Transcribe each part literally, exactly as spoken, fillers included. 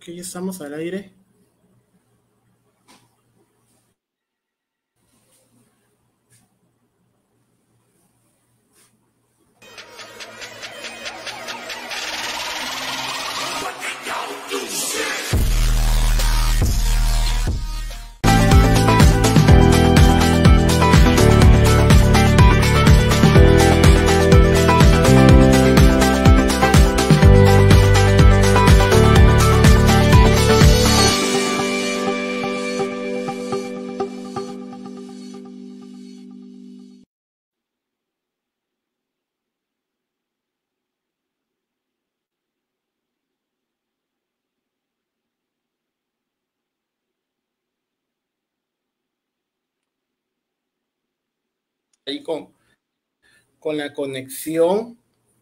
que ya estamos al aire. Ahí con, con la conexión.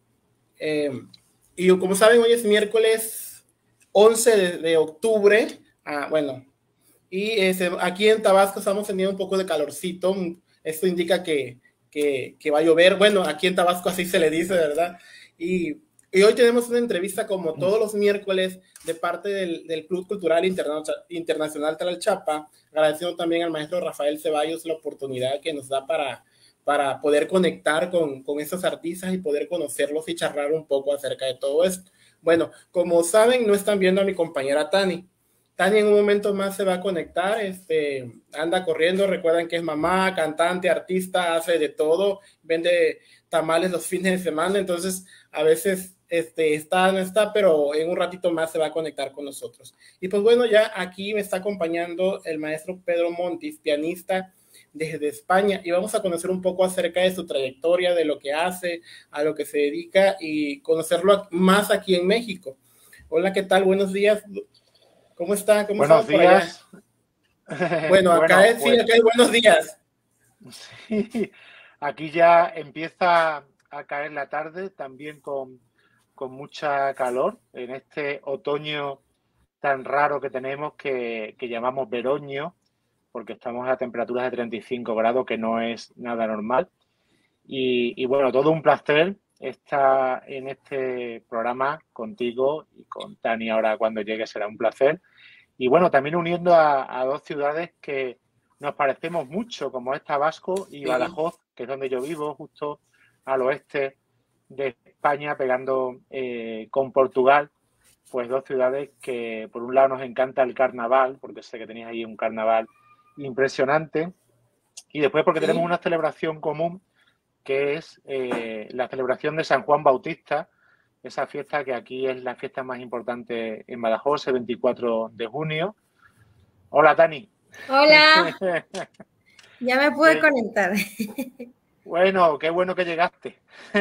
Eh, y como saben, hoy es miércoles once de, de octubre. Ah, bueno, y este, aquí en Tabasco estamos teniendo un poco de calorcito. Esto indica que, que, que va a llover. Bueno, aquí en Tabasco así se le dice, ¿verdad? Y, y hoy tenemos una entrevista como todos los miércoles de parte del, del Club Cultural Interna Internacional Tlalchapa, agradeciendo también al maestro Rafael Ceballos la oportunidad que nos da para, para poder conectar con, con esos artistas y poder conocerlos y charlar un poco acerca de todo esto. Bueno, como saben, no están viendo a mi compañera Tani. Tani en un momento más se va a conectar, este, anda corriendo, recuerden que es mamá, cantante, artista, hace de todo, vende tamales los fines de semana, entonces a veces este, está, no está, pero en un ratito más se va a conectar con nosotros. Y pues bueno, ya aquí me está acompañando el maestro Pedro Montis, pianista desde España, y vamos a conocer un poco acerca de su trayectoria, de lo que hace, a lo que se dedica y conocerlo más aquí en México. Hola, ¿qué tal? Buenos días. ¿Cómo está? ¿Cómo buenos días. Por allá? Bueno, acá, bueno, es, pues, sí, acá hay buenos días. Sí, aquí ya empieza a caer la tarde, también con, con mucha calor, en este otoño tan raro que tenemos que, que llamamos veroño, porque estamos a temperaturas de treinta y cinco grados, que no es nada normal. Y, y bueno, todo un placer estar en este programa contigo y con Tani ahora cuando llegue será un placer. Y bueno, también uniendo a, a dos ciudades que nos parecemos mucho, como es Tabasco y Badajoz, que es donde yo vivo, justo al oeste de España, pegando eh, con Portugal, pues dos ciudades que por un lado nos encanta el carnaval, porque sé que tenéis ahí un carnaval impresionante, y después porque sí. tenemos una celebración común, que es eh, la celebración de San Juan Bautista, esa fiesta que aquí es la fiesta más importante en Badajoz, el veinticuatro de junio. Hola, Tani. Hola. Ya me pude ¿Qué? conectar. Bueno, qué bueno que llegaste.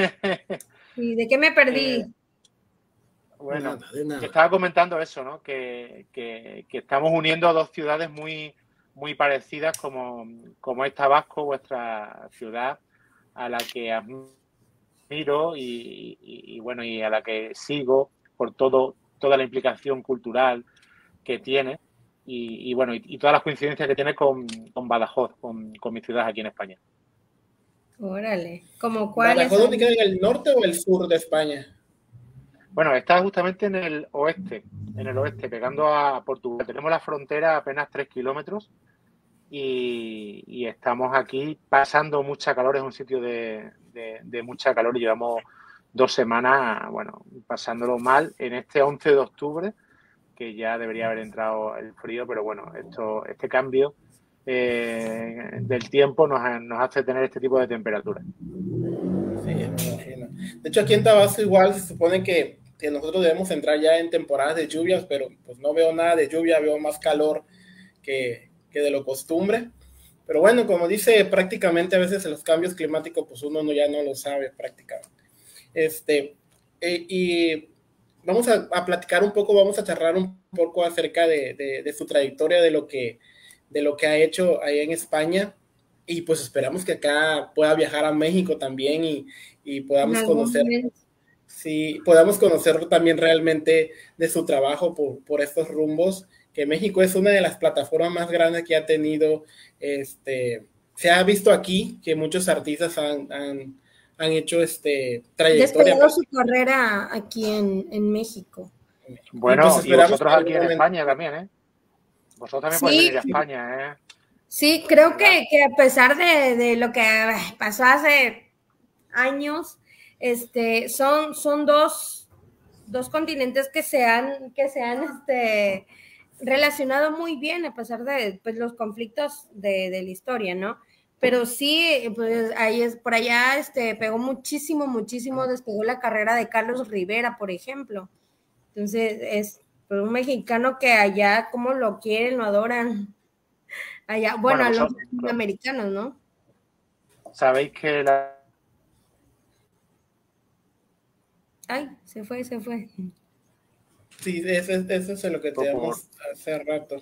¿Y de qué me perdí? Eh, bueno, nada, de nada. Que estaba comentando eso, ¿no? Que, que, que estamos uniendo a dos ciudades muy, muy parecidas como, como es Tabasco, vuestra ciudad, a la que admiro y, y, y bueno, y a la que sigo por todo, toda la implicación cultural que tiene y, y bueno, y, y todas las coincidencias que tiene con, con Badajoz, con, con mi ciudad aquí en España. Órale, ¿cómo cuáles? ¿Badajoz dónde queda, en el norte o el sur de España? Bueno, está justamente en el oeste, en el oeste, pegando a Portugal. Tenemos la frontera a apenas tres kilómetros y, y estamos aquí pasando mucha calor, es un sitio de, de, de mucha calor y llevamos dos semanas, bueno, pasándolo mal en este once de octubre, que ya debería haber entrado el frío, pero bueno, esto, este cambio eh, del tiempo nos, nos hace tener este tipo de temperatura. Sí, me imagino. De hecho, aquí en Tabasco igual se supone que, que nosotros debemos entrar ya en temporadas de lluvias, pero pues no veo nada de lluvia, veo más calor que, que de lo costumbre. Pero bueno, como dice, prácticamente a veces en los cambios climáticos, pues uno no, ya no lo sabe prácticamente. Este, eh, y vamos a, a platicar un poco, vamos a charlar un poco acerca de, de, de su trayectoria, de lo, que, de lo que ha hecho ahí en España. Y pues esperamos que acá pueda viajar a México también y, y podamos conocer, sí, podamos conocer también realmente de su trabajo por, por estos rumbos, que México es una de las plataformas más grandes que ha tenido, este, se ha visto aquí que muchos artistas han, han, han hecho este, trayectoria. Despegado su carrera aquí en, en México. Bueno, y, pues y vosotros aquí en momento. España también, ¿eh? Vosotros también Sí. podéis venir a España, ¿eh? Sí, creo que, que, a pesar de, de lo que pasó hace años, este, son, son dos, dos continentes que se han, que se han este, relacionado muy bien a pesar de pues, los conflictos de, de la historia, ¿no? Pero sí, pues ahí es, por allá este, pegó muchísimo, muchísimo, despegó la carrera de Carlos Rivera, por ejemplo. Entonces, es pues, un mexicano que allá, como lo quieren, lo adoran. Allá, bueno, Bueno, a los vosotros, latinoamericanos, ¿no? sabéis que la... Ay, se fue, se fue. Sí, eso, eso es lo que te por... damos hace rato.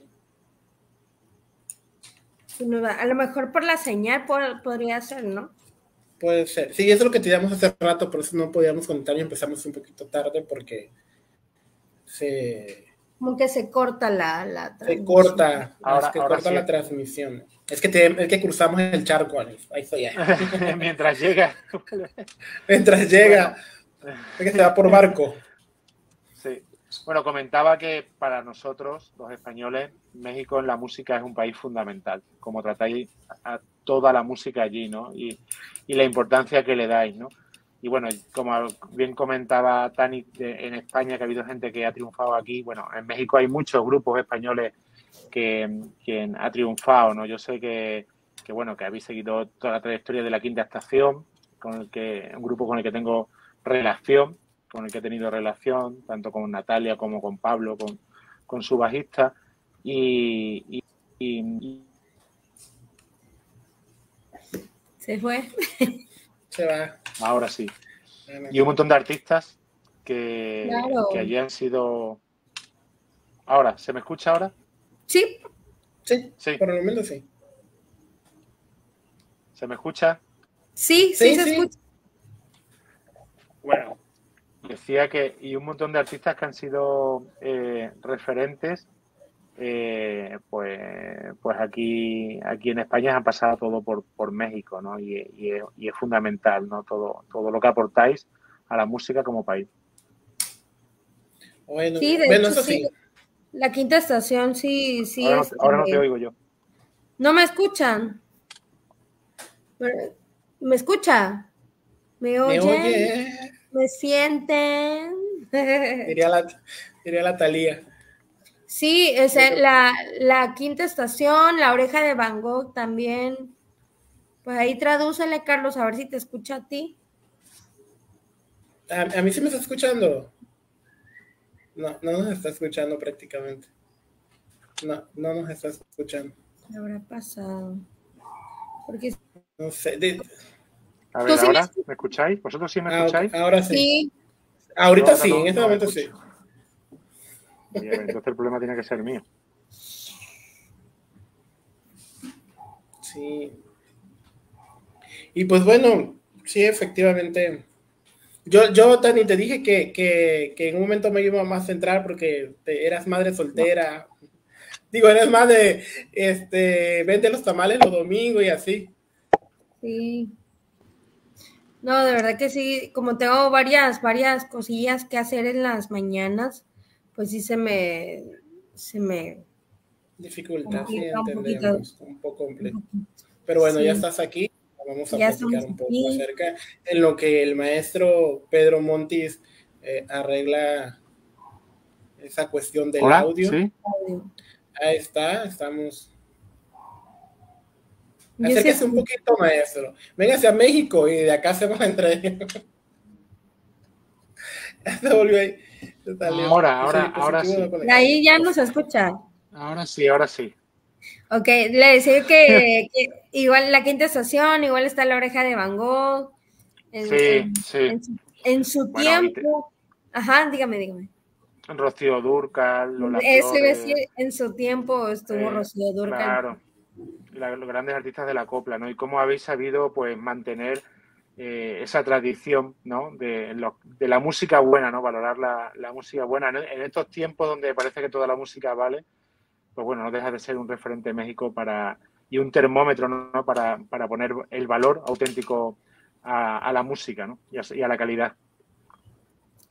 A lo mejor por la señal por, podría ser, ¿no? Puede ser. Sí, eso es lo que te damos hace rato, por eso no podíamos contar y empezamos un poquito tarde porque se... Como que se corta la, la Se corta, ahora, es que ahora corta sí. la transmisión. Es que, te, es que cruzamos el charco, Alex. Ahí estoy ya. Mientras llega. Mientras llega. Bueno. Es que se va por barco. Sí. Bueno, comentaba que para nosotros, los españoles, México en la música es un país fundamental. Como tratáis a toda la música allí, ¿no? Y, y la importancia que le dais, ¿no? Y bueno, como bien comentaba Tani, de, en España, que ha habido gente que ha triunfado aquí, bueno, en México hay muchos grupos españoles que, que ha triunfado, ¿no? Yo sé que, que, bueno, que habéis seguido toda la trayectoria de La Quinta Estación, con el que, un grupo con el que tengo relación, con el que he tenido relación, tanto con Natalia como con Pablo, con, con su bajista, y, y, y... Se fue. Se va. Ahora sí. Y un montón de artistas que, claro. que allí han sido... Ahora, ¿se me escucha ahora? Sí. Sí, sí. Por el momento sí. ¿Se me escucha? Sí, sí, sí se sí. escucha. Bueno, decía que... Y un montón de artistas que han sido eh, referentes, eh, pues, pues aquí, aquí en España han pasado todo por, por México, ¿no? Y, y, y es fundamental, ¿no? Todo, todo lo que aportáis a la música como país. Bueno, sí, de bueno hecho, eso sí. sí. La Quinta Estación, sí, sí. Ahora no, es, ahora no te oigo yo. ¿No me escuchan? ¿Me escucha? ¿Me oyen? ¿Me oye? ¿Me sienten? Diría la, diría la Thalía. Sí, es la, la Quinta Estación, La Oreja de Van Gogh también. Pues ahí tradúcele, Carlos, a ver si te escucha a ti. A, a mí sí me está escuchando. No, no nos está escuchando prácticamente. No, no nos está escuchando. ¿Qué habrá pasado? Porque... No sé. De... A ver, ¿ahora me, me escucháis? ¿Vosotros sí me ah, escucháis? Okay. Ahora sí. sí. Ahorita ahora sí, no, en este no momento sí. Voy a ver, entonces el problema tiene que ser mío. Sí. Y pues bueno, sí, efectivamente. Yo, yo Tani, te dije que, que, que en un momento me iba más a centrar porque te, eras madre soltera. No. Digo, eres más de, este, vende los tamales los domingos y así. Sí. No, de verdad que sí, como tengo varias, varias cosillas que hacer en las mañanas, pues sí se me, se me... Dificultad, sí, entendemos, un, un poco complejo. Un Pero bueno, sí. ya estás aquí, vamos a ya platicar un poco aquí. acerca en lo que el maestro Pedro Montis eh, arregla esa cuestión del ¿Hola? audio. ¿Sí? Ahí está, estamos... Acérquese sí un poquito, maestro. Véngase a México y de acá hacemos la entrega. Ya se volvió ahí. Se salió. Ahora, ahora, sí, ahora sí. Ahí ya nos escucha. Ahora sí, ahora sí. Ok, le decía que, que igual La Quinta Estación, igual está La Oreja de Van Gogh. En, sí, en, sí. En su, en su bueno, tiempo. Te... Ajá, dígame, dígame. Rocío Dúrcal, Lola Eso Flores. iba a decir, en su tiempo estuvo eh, Rocío Dúrcal. Claro, la, los grandes artistas de la copla, ¿no? Y cómo habéis sabido, pues, mantener eh, esa tradición, ¿no? De, lo, de la música buena, ¿no? Valorar la, la música buena. En estos tiempos donde parece que toda la música vale, pues bueno, no deja de ser un referente en México para y un termómetro, ¿no? Para, para poner el valor auténtico a, a la música, ¿no? Y a, y a la calidad.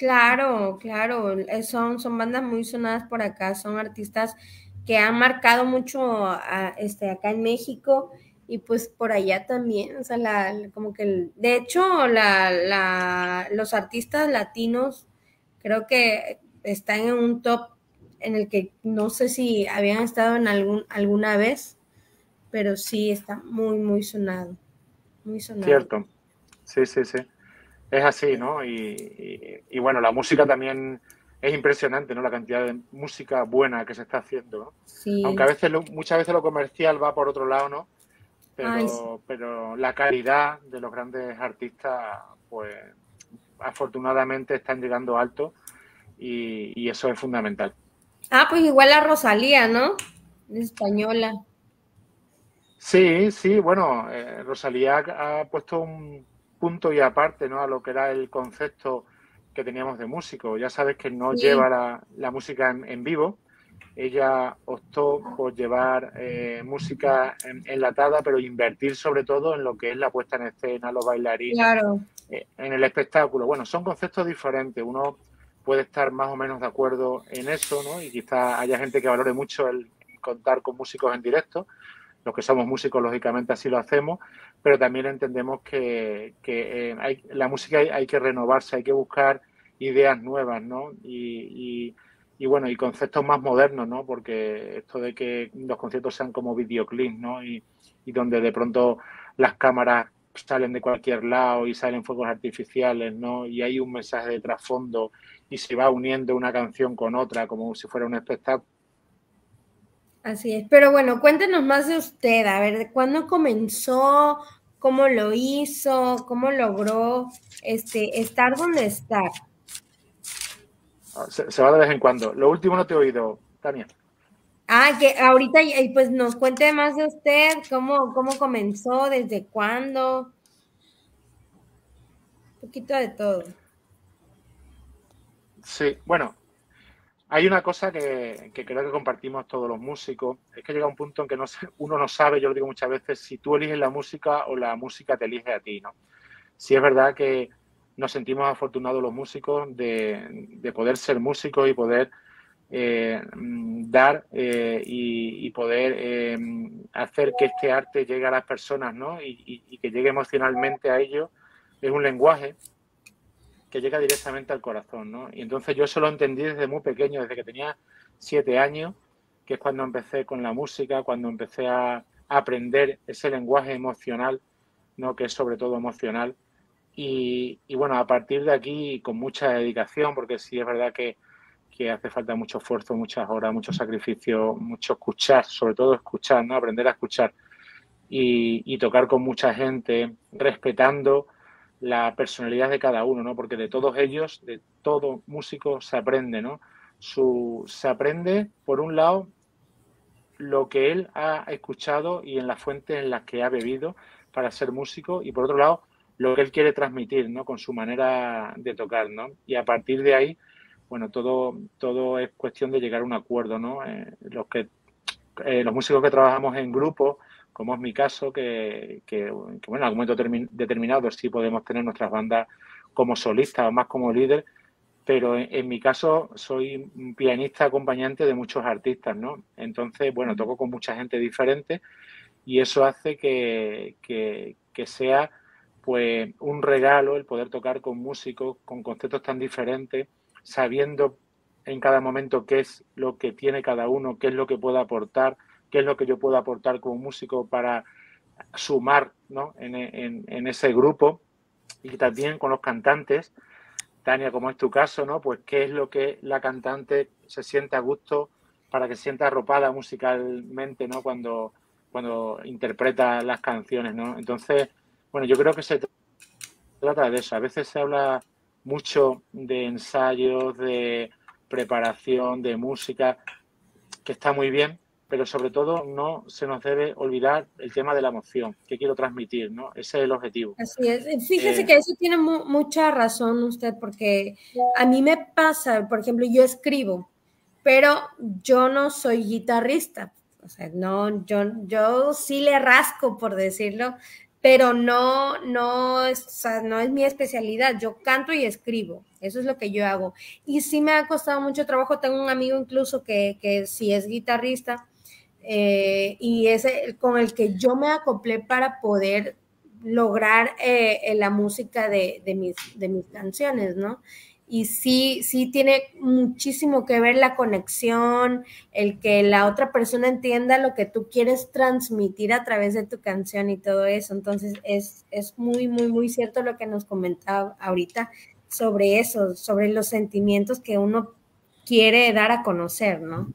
Claro, claro, eh, son, son bandas muy sonadas por acá, son artistas que han marcado mucho a, este, acá en México y pues por allá también, o sea, la, como que, el, de hecho, la, la, los artistas latinos creo que están en un top en el que no sé si habían estado en algún, alguna vez, pero sí está muy, muy sonado, muy sonado. Cierto, sí, sí, sí. Es así, ¿no? Y, y, y, bueno, la música también es impresionante, ¿no? La cantidad de música buena que se está haciendo, ¿no? Sí. Aunque a veces, lo, muchas veces lo comercial va por otro lado, ¿no? Pero, Ay, sí. pero la calidad de los grandes artistas, pues afortunadamente están llegando alto y, y eso es fundamental. Ah, pues igual la Rosalía, ¿no? Es española. Sí, sí, bueno, eh, Rosalía ha puesto un punto y aparte, ¿no? A lo que era el concepto que teníamos de músico. Ya sabes que no Sí. lleva la, la música en, en vivo. Ella optó por llevar eh, música en, enlatada, pero invertir sobre todo en lo que es la puesta en escena, los bailarines, Claro. eh, en el espectáculo. Bueno, son conceptos diferentes. Uno puede estar más o menos de acuerdo en eso, ¿no? Y quizá haya gente que valore mucho el contar con músicos en directo. Los que somos músicos, lógicamente, así lo hacemos, pero también entendemos que, que eh, hay, la música hay, hay que renovarse, hay que buscar ideas nuevas, ¿no? Y, y, y, bueno, y conceptos más modernos, ¿no? Porque esto de que los conciertos sean como videoclips, ¿no? Y, y donde de pronto las cámaras salen de cualquier lado y salen fuegos artificiales, ¿no? Y hay un mensaje de trasfondo y se va uniendo una canción con otra como si fuera un espectáculo. Así es, pero bueno, cuéntenos más de usted, a ver, ¿de cuándo comenzó? ¿Cómo lo hizo? ¿Cómo logró este, estar donde está? Se, se va de vez en cuando. Lo último no te he oído, Tania. Ah, que ahorita pues nos cuente más de usted, cómo, cómo comenzó, desde cuándo, un poquito de todo. Sí, bueno, hay una cosa que, que creo que compartimos todos los músicos, es que llega un punto en que no, uno no sabe, yo lo digo muchas veces, si tú eliges la música o la música te elige a ti, ¿no? Sí es verdad que nos sentimos afortunados los músicos de, de poder ser músicos y poder eh, dar eh, y, y poder eh, hacer que este arte llegue a las personas, ¿no? Y, y, y que llegue emocionalmente a ellos. Es un lenguaje que llega directamente al corazón, ¿no? Y entonces yo eso lo entendí desde muy pequeño, desde que tenía siete años, que es cuando empecé con la música, cuando empecé a aprender ese lenguaje emocional, ¿no? Que es sobre todo emocional. Y, y bueno, a partir de aquí, con mucha dedicación, porque sí es verdad que, que hace falta mucho esfuerzo, muchas horas, mucho sacrificio, mucho escuchar, sobre todo escuchar, ¿no? Aprender a escuchar y, y tocar con mucha gente, respetando la personalidad de cada uno, ¿no? Porque de todos ellos, de todo músico se aprende, ¿no? Su, se aprende, por un lado, lo que él ha escuchado y en las fuentes en las que ha bebido para ser músico y, por otro lado, lo que él quiere transmitir, ¿no? Con su manera de tocar, ¿no? Y a partir de ahí, bueno, todo, todo es cuestión de llegar a un acuerdo, ¿no? Eh, los que eh, los músicos que trabajamos en grupo, como es mi caso, que, que, que bueno, en algún momento termi- determinado sí podemos tener nuestras bandas como solistas o más como líder, pero en, en mi caso soy un pianista acompañante de muchos artistas, ¿no? Entonces, bueno, toco con mucha gente diferente y eso hace que, que, que sea pues un regalo el poder tocar con músicos con conceptos tan diferentes, sabiendo en cada momento qué es lo que tiene cada uno, qué es lo que puede aportar, qué es lo que yo puedo aportar como músico para sumar, ¿no? en, en, en ese grupo, y también con los cantantes, Tania, como es tu caso, ¿no? Pues qué es lo que la cantante se siente a gusto para que se sienta arropada musicalmente, ¿no? Cuando, cuando interpreta las canciones, ¿no? Entonces, bueno, yo creo que se trata de eso. A veces se habla mucho de ensayos, de preparación, de música, que está muy bien, pero sobre todo no se nos debe olvidar el tema de la emoción que quiero transmitir, ¿no? Ese es el objetivo. Así es. Fíjese Eh, que eso tiene mu mucha razón usted, porque a mí me pasa, por ejemplo, yo escribo, pero yo no soy guitarrista. O sea, no, yo, yo sí le rasco, por decirlo, pero no, no es, o sea, no es mi especialidad. Yo canto y escribo, eso es lo que yo hago. Y sí me ha costado mucho trabajo. Tengo un amigo incluso que, que sí es guitarrista, eh, y es el con el que yo me acoplé para poder lograr eh, la música de, de, mis, de mis canciones, ¿no? Y sí, sí tiene muchísimo que ver la conexión, el que la otra persona entienda lo que tú quieres transmitir a través de tu canción y todo eso. Entonces es, es muy, muy, muy cierto lo que nos comentaba ahorita sobre eso, sobre los sentimientos que uno quiere dar a conocer, ¿no?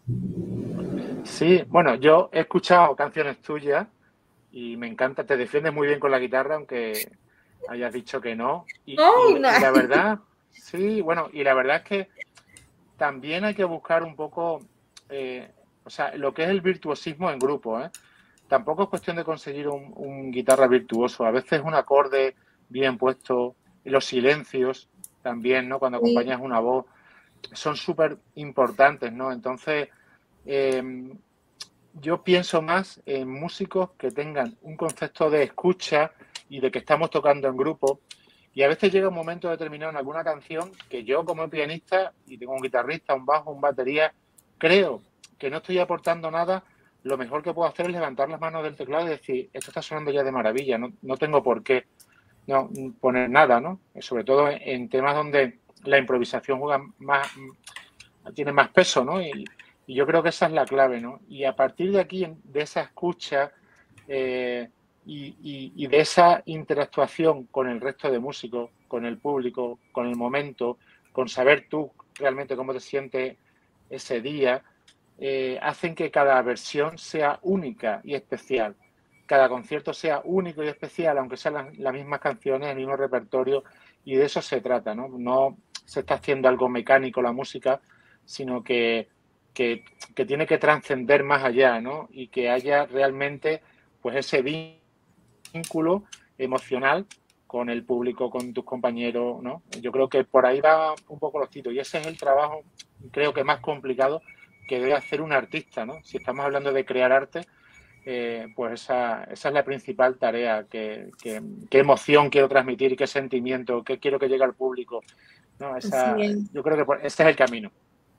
Sí, bueno, yo he escuchado canciones tuyas y me encanta, te defiendes muy bien con la guitarra, aunque hayas dicho que no. Y, ¡Ay, y, no! y la verdad, sí, bueno, y la verdad es que también hay que buscar un poco, eh, o sea, lo que es el virtuosismo en grupo, ¿eh? Tampoco es cuestión de conseguir un, un guitarra virtuoso. A veces un acorde bien puesto, y los silencios también, ¿no? Cuando Sí. acompañas una voz, son súper importantes, ¿no? Entonces, eh, yo pienso más en músicos que tengan un concepto de escucha y de que estamos tocando en grupo. Y a veces llega un momento determinado en alguna canción que yo, como pianista, y tengo un guitarrista, un bajo, un batería, creo que no estoy aportando nada. Lo mejor que puedo hacer es levantar las manos del teclado y decir, esto está sonando ya de maravilla, no, no tengo por qué no poner nada, ¿no? Sobre todo en, en temas donde la improvisación juega más, tiene más peso, ¿no? Y, y yo creo que esa es la clave, ¿no? Y a partir de aquí, de esa escucha eh, y, y, y de esa interactuación con el resto de músicos, con el público, con el momento, con saber tú realmente cómo te sientes ese día, eh, hacen que cada versión sea única y especial. Cada concierto sea único y especial, aunque sean las, las mismas canciones, el mismo repertorio, y de eso se trata, ¿no? No se está haciendo algo mecánico la música, sino que, que, que tiene que trascender más allá, ¿no? Y que haya realmente pues ese vínculo emocional con el público, con tus compañeros, ¿no? Yo creo que por ahí va un poco los tiros y ese es el trabajo, creo que más complicado que debe hacer un artista, ¿no? Si estamos hablando de crear arte, eh, pues esa, esa es la principal tarea, que, que, qué emoción quiero transmitir, qué sentimiento, qué quiero que llegue al público, ¿no? Esa, yo creo que por, ese es el camino.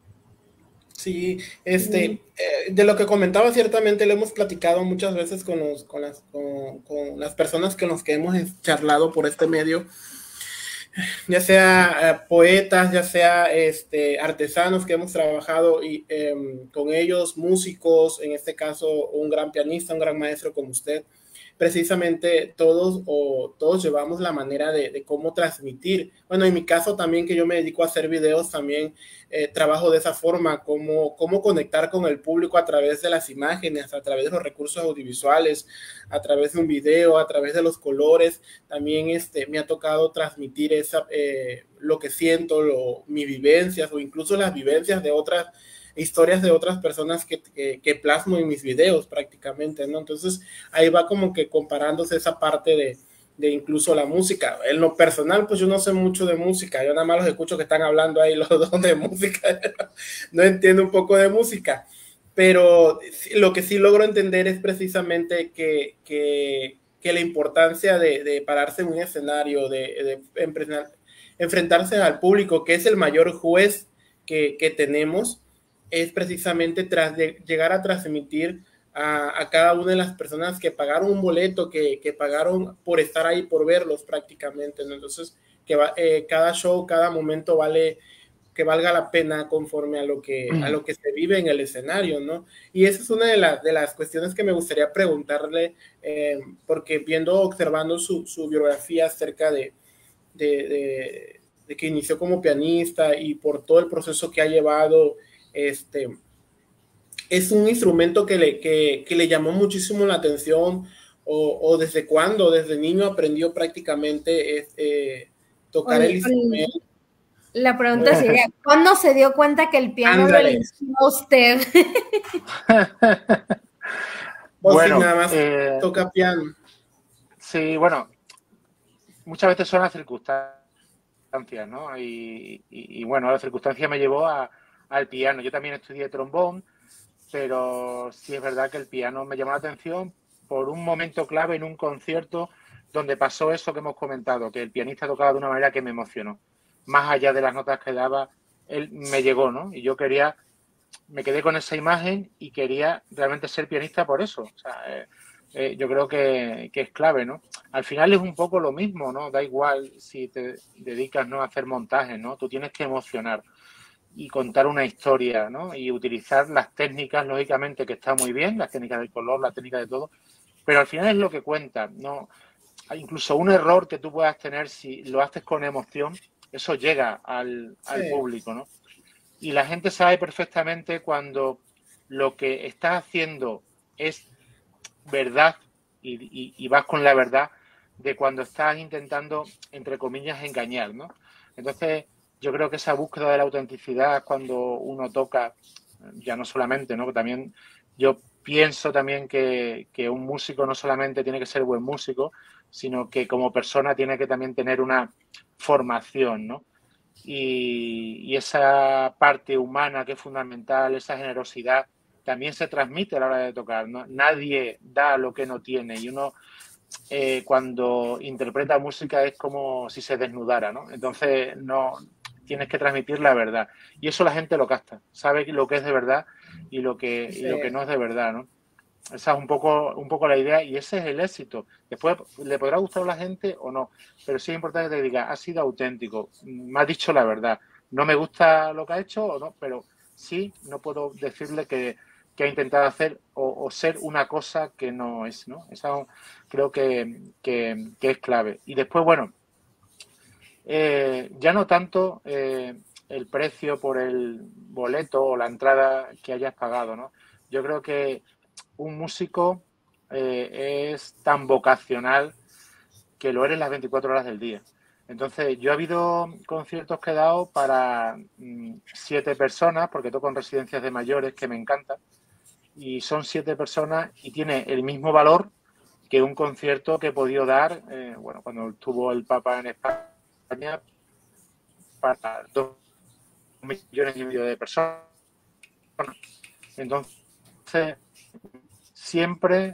Sí, este, eh, de lo que comentaba, ciertamente lo hemos platicado muchas veces con, los, con, las, con, con las personas con las que hemos charlado por este medio, ya sea eh, poetas, ya sea este, artesanos que hemos trabajado y, eh, con ellos, músicos, en este caso un gran pianista, un gran maestro como usted. Precisamente todos o todos llevamos la manera de, de cómo transmitir. Bueno, en mi caso también, que yo me dedico a hacer videos, también eh, trabajo de esa forma, cómo, cómo conectar con el público a través de las imágenes, a través de los recursos audiovisuales, a través de un video, a través de los colores. También este, me ha tocado transmitir esa, eh, lo que siento, lo, mis vivencias o incluso las vivencias de otras historias de otras personas que, que, que plasmo en mis videos prácticamente, ¿no? Entonces ahí va como que comparándose esa parte de, de incluso la música. En lo personal, pues yo no sé mucho de música, yo nada más los escucho que están hablando ahí los dos de música, no entiendo un poco de música, pero lo que sí logro entender es precisamente que, que, que la importancia de, de pararse en un escenario, de, de enfrentarse al público, que es el mayor juez que, que tenemos, es precisamente tras de llegar a transmitir a, a cada una de las personas que pagaron un boleto, que, que pagaron por estar ahí, por verlos prácticamente, ¿no? Entonces, que va, eh, cada show, cada momento vale, que valga la pena conforme a lo que, a lo que se vive en el escenario, ¿no? Y esa es una de, la, de las cuestiones que me gustaría preguntarle, eh, porque viendo, observando su, su biografía acerca de, de, de, de que inició como pianista y por todo el proceso que ha llevado, este, es un instrumento que le, que, que le llamó muchísimo la atención, o, o desde cuándo, desde niño aprendió prácticamente este, tocar Oye, el instrumento. La pregunta sería, ¿cuándo se dio cuenta que el piano Ándale. lo eligió usted? O Bueno, si nada más eh, toca piano. Sí, bueno, muchas veces son las circunstancias, ¿no? Y, y, y bueno, la circunstancia me llevó a, al piano. Yo también estudié trombón, pero sí es verdad que el piano me llamó la atención por un momento clave en un concierto. donde pasó eso que hemos comentado, que el pianista tocaba de una manera que me emocionó. Más allá de las notas que daba, él me llegó, ¿no? Y yo quería, me quedé con esa imagen y quería realmente ser pianista por eso. O sea, eh, eh, yo creo que, que es clave, ¿no? Al final es un poco lo mismo, ¿no? Da igual si te dedicas, ¿no?, a hacer montajes, ¿no? Tú tienes que emocionar y contar una historia, ¿no? Y utilizar las técnicas, lógicamente, que está muy bien, las técnicas del color, la técnica de todo, pero al final es lo que cuenta, ¿no? Incluso un error que tú puedas tener, si lo haces con emoción, eso llega al, al sí. público, ¿no? Y la gente sabe perfectamente cuando lo que estás haciendo es verdad y, y, y vas con la verdad, de cuando estás intentando, entre comillas, engañar, ¿no? Entonces, yo creo que esa búsqueda de la autenticidad cuando uno toca, ya no solamente, ¿no? También yo pienso también que, que un músico no solamente tiene que ser buen músico, sino que como persona tiene que también tener una formación, ¿no? Y, y esa parte humana que es fundamental, esa generosidad, también se transmite a la hora de tocar, ¿no? Nadie da lo que no tiene, y uno eh, cuando interpreta música es como si se desnudara, ¿no? Entonces no tienes que transmitir la verdad, y eso la gente lo capta, sabe lo que es de verdad y lo que, sí. y lo que no es de verdad, ¿no? Esa es un poco, un poco la idea, y ese es el éxito. Después le podrá gustar a la gente o no, pero sí es importante que te diga, ha sido auténtico, me ha dicho la verdad, no me gusta lo que ha hecho o no, pero sí, no puedo decirle que, que ha intentado hacer o, o ser una cosa que no es, ¿no? Eso creo que, que, que es clave. Y después, bueno, eh, ya no tanto eh, el precio por el boleto o la entrada que hayas pagado, ¿no? Yo creo que un músico eh, es tan vocacional que lo eres las veinticuatro horas del día. Entonces, yo he habido conciertos que he dado para mmm, siete personas, porque toco en residencias de mayores, que me encantan, y son siete personas y tiene el mismo valor que un concierto que he podido dar, eh, bueno, cuando estuvo el Papa en España, para dos millones y medio de personas. Entonces, siempre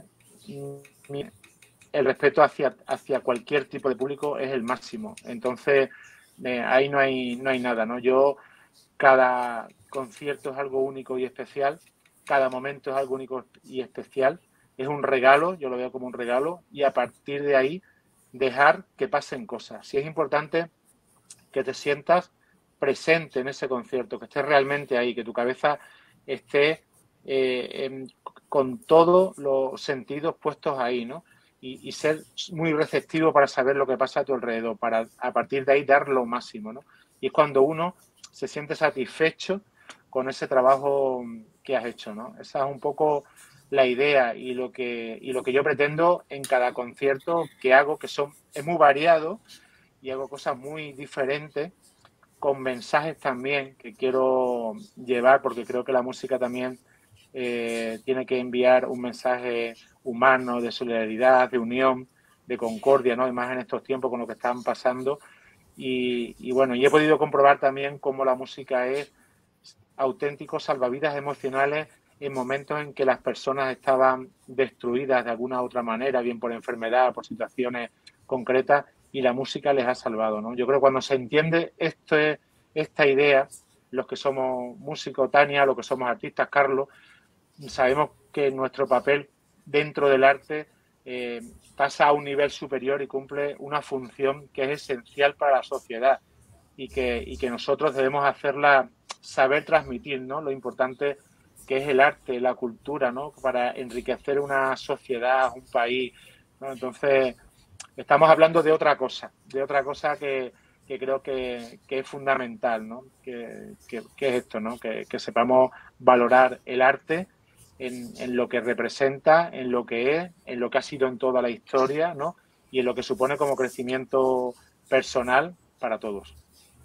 el respeto hacia, hacia cualquier tipo de público es el máximo. Entonces, eh, ahí no hay, no hay nada, ¿no? Yo, cada concierto es algo único y especial, cada momento es algo único y especial, es un regalo, yo lo veo como un regalo, y a partir de ahí dejar que pasen cosas. Si es importante que te sientas presente en ese concierto, que estés realmente ahí, que tu cabeza esté eh, en, con todos los sentidos puestos ahí, ¿no? Y, y ser muy receptivo para saber lo que pasa a tu alrededor, para a partir de ahí dar lo máximo, ¿no? Y es cuando uno se siente satisfecho con ese trabajo que has hecho, ¿no? Esa es un poco la idea y lo que, y lo que yo pretendo en cada concierto que hago, que son, es muy variado y hago cosas muy diferentes, con mensajes también que quiero llevar, porque creo que la música también eh, tiene que enviar un mensaje humano, de solidaridad, de unión, de concordia, ¿no? Y más en estos tiempos con lo que están pasando. Y, y bueno, y he podido comprobar también cómo la música es auténticos salvavidas emocionales en momentos en que las personas estaban destruidas de alguna u otra manera, bien por enfermedad, por situaciones concretas, y la música les ha salvado, ¿no? Yo creo que cuando se entiende esto, esta idea, los que somos músicos, Tania, los que somos artistas, Carlos, sabemos que nuestro papel dentro del arte eh, pasa a un nivel superior y cumple una función que es esencial para la sociedad, y que, y que nosotros debemos hacerla, saber transmitir, ¿no? Lo importante que es el arte, la cultura, ¿no? Para enriquecer una sociedad, un país, ¿no? Entonces, estamos hablando de otra cosa, de otra cosa que, que creo que, que es fundamental, ¿no? Que, que, que es esto, ¿no? Que, que sepamos valorar el arte en, en lo que representa, en lo que es, en lo que ha sido en toda la historia, ¿no? Y en lo que supone como crecimiento personal para todos.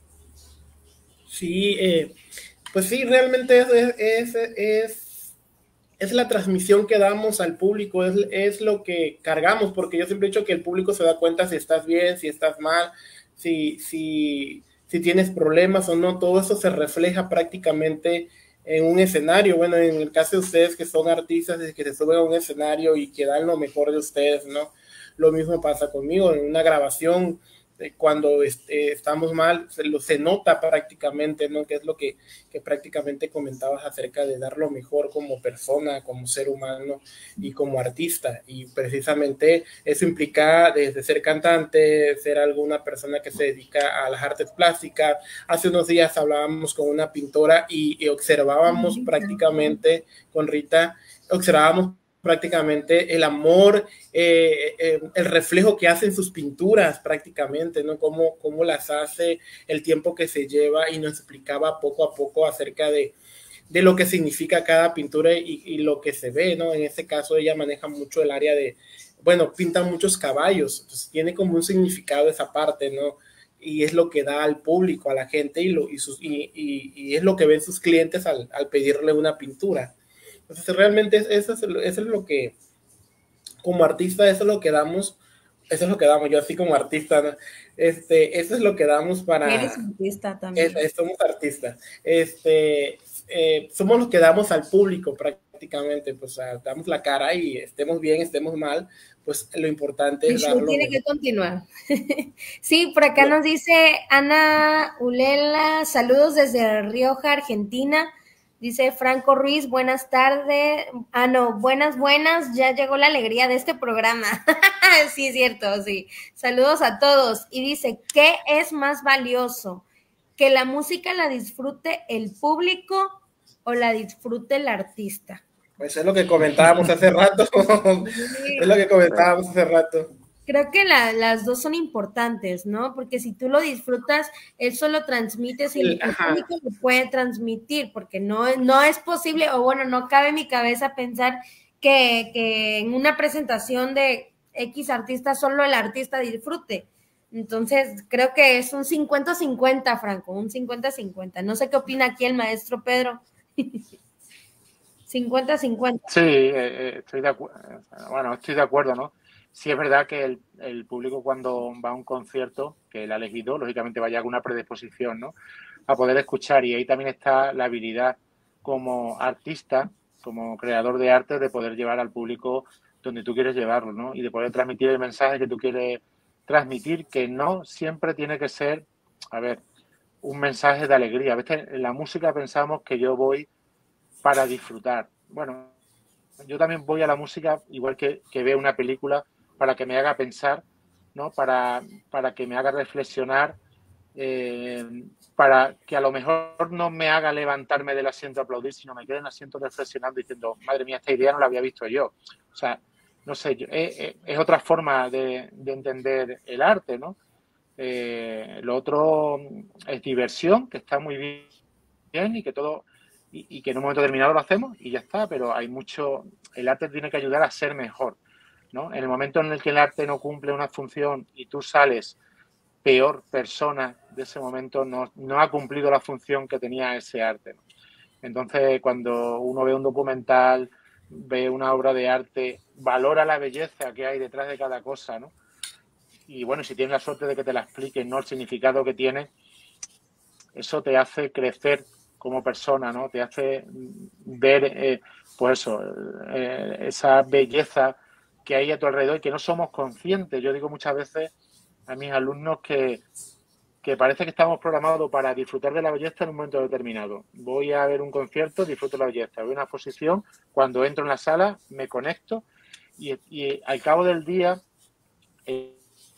Sí, eh, pues sí, realmente es, es, es, es la transmisión que damos al público, es, es lo que cargamos, porque yo siempre he dicho que el público se da cuenta si estás bien, si estás mal, si, si, si tienes problemas o no, todo eso se refleja prácticamente en un escenario. Bueno, en el caso de ustedes que son artistas, que se suben a un escenario y que dan lo mejor de ustedes, ¿no? lo mismo pasa conmigo en una grabación. Cuando este, estamos mal, se, lo, se nota prácticamente, ¿no? Que es lo que, que prácticamente comentabas acerca de dar lo mejor como persona, como ser humano y como artista. Y precisamente eso implica desde ser cantante, ser alguna persona que se dedica a las artes plásticas. Hace unos días hablábamos con una pintora y, y observábamos sí, prácticamente con Rita, observábamos prácticamente el amor, eh, eh, el reflejo que hace en sus pinturas prácticamente, ¿no? Cómo, cómo las hace, el tiempo que se lleva, y nos explicaba poco a poco acerca de, de lo que significa cada pintura y, y lo que se ve, ¿no? En este caso ella maneja mucho el área de, bueno, pinta muchos caballos, entonces tiene como un significado esa parte, ¿no? Y es lo que da al público, a la gente, y, lo, y, sus, y, y, y es lo que ven sus clientes al, al pedirle una pintura. Entonces realmente eso es, eso es lo que, como artista, eso es lo que damos, eso es lo que damos, yo así como artista, ¿no? este, eso es lo que damos para... Eres artista también. Es, somos artistas, este, eh, somos los que damos al público prácticamente, pues a, damos la cara y estemos bien, estemos mal, pues lo importante es darlo. Tiene que continuar. Sí, por acá nos dice Ana Ulela, saludos desde Rioja, Argentina. Dice Franco Ruiz, buenas tardes. Ah, no, buenas, buenas. Ya llegó la alegría de este programa. Sí, es cierto, sí. Saludos a todos. Y dice, ¿qué es más valioso? ¿Que la música la disfrute el público o la disfrute el artista? Pues es lo que comentábamos hace rato. Sí. Es lo que comentábamos hace rato. Creo que la, las dos son importantes, ¿no? Porque si tú lo disfrutas, eso lo transmites y el, el público lo puede transmitir, porque no, no es posible, o bueno, no cabe en mi cabeza pensar que, que en una presentación de X artista solo el artista disfrute. Entonces, creo que es un cincuenta cincuenta, Franco, un cincuenta cincuenta. No sé qué opina aquí el maestro Pedro. cincuenta cincuenta. Sí, eh, estoy de acuerdo. Bueno, estoy de acuerdo, ¿no? Sí es verdad que el, el público cuando va a un concierto que él ha elegido, lógicamente vaya con una predisposición, ¿no? A poder escuchar, y ahí también está la habilidad como artista, como creador de arte, de poder llevar al público donde tú quieres llevarlo, ¿no? Y de poder transmitir el mensaje que tú quieres transmitir, que no siempre tiene que ser, a ver, un mensaje de alegría. A veces en la música pensamos que yo voy para disfrutar. Bueno, yo también voy a la música igual que, que veo una película, para que me haga pensar, ¿no? Para, para que me haga reflexionar, eh, para que a lo mejor no me haga levantarme del asiento a aplaudir, sino me quede en el asiento reflexionando diciendo, madre mía, esta idea no la había visto yo. O sea, no sé, yo, es, es otra forma de, de entender el arte, ¿no? Eh, lo otro es diversión, que está muy bien y que todo... Y, y que en un momento determinado lo hacemos y ya está, pero hay mucho... El arte tiene que ayudar a ser mejor, ¿no? En el momento en el que el arte no cumple una función y tú sales peor persona de ese momento, no, no ha cumplido la función que tenía ese arte, ¿no? Entonces, cuando uno ve un documental, ve una obra de arte, valora la belleza que hay detrás de cada cosa, ¿no? Y bueno, si tienes la suerte de que te la expliquen, ¿no? El significado que tiene, eso te hace crecer como persona, ¿no? Te hace ver, eh, pues eso, eh, esa belleza que hay a tu alrededor y que no somos conscientes. Yo digo muchas veces a mis alumnos que, que parece que estamos programados para disfrutar de la belleza en un momento determinado. Voy a ver un concierto, disfruto de la belleza. Voy a una exposición, cuando entro en la sala me conecto y, y al cabo del día eh,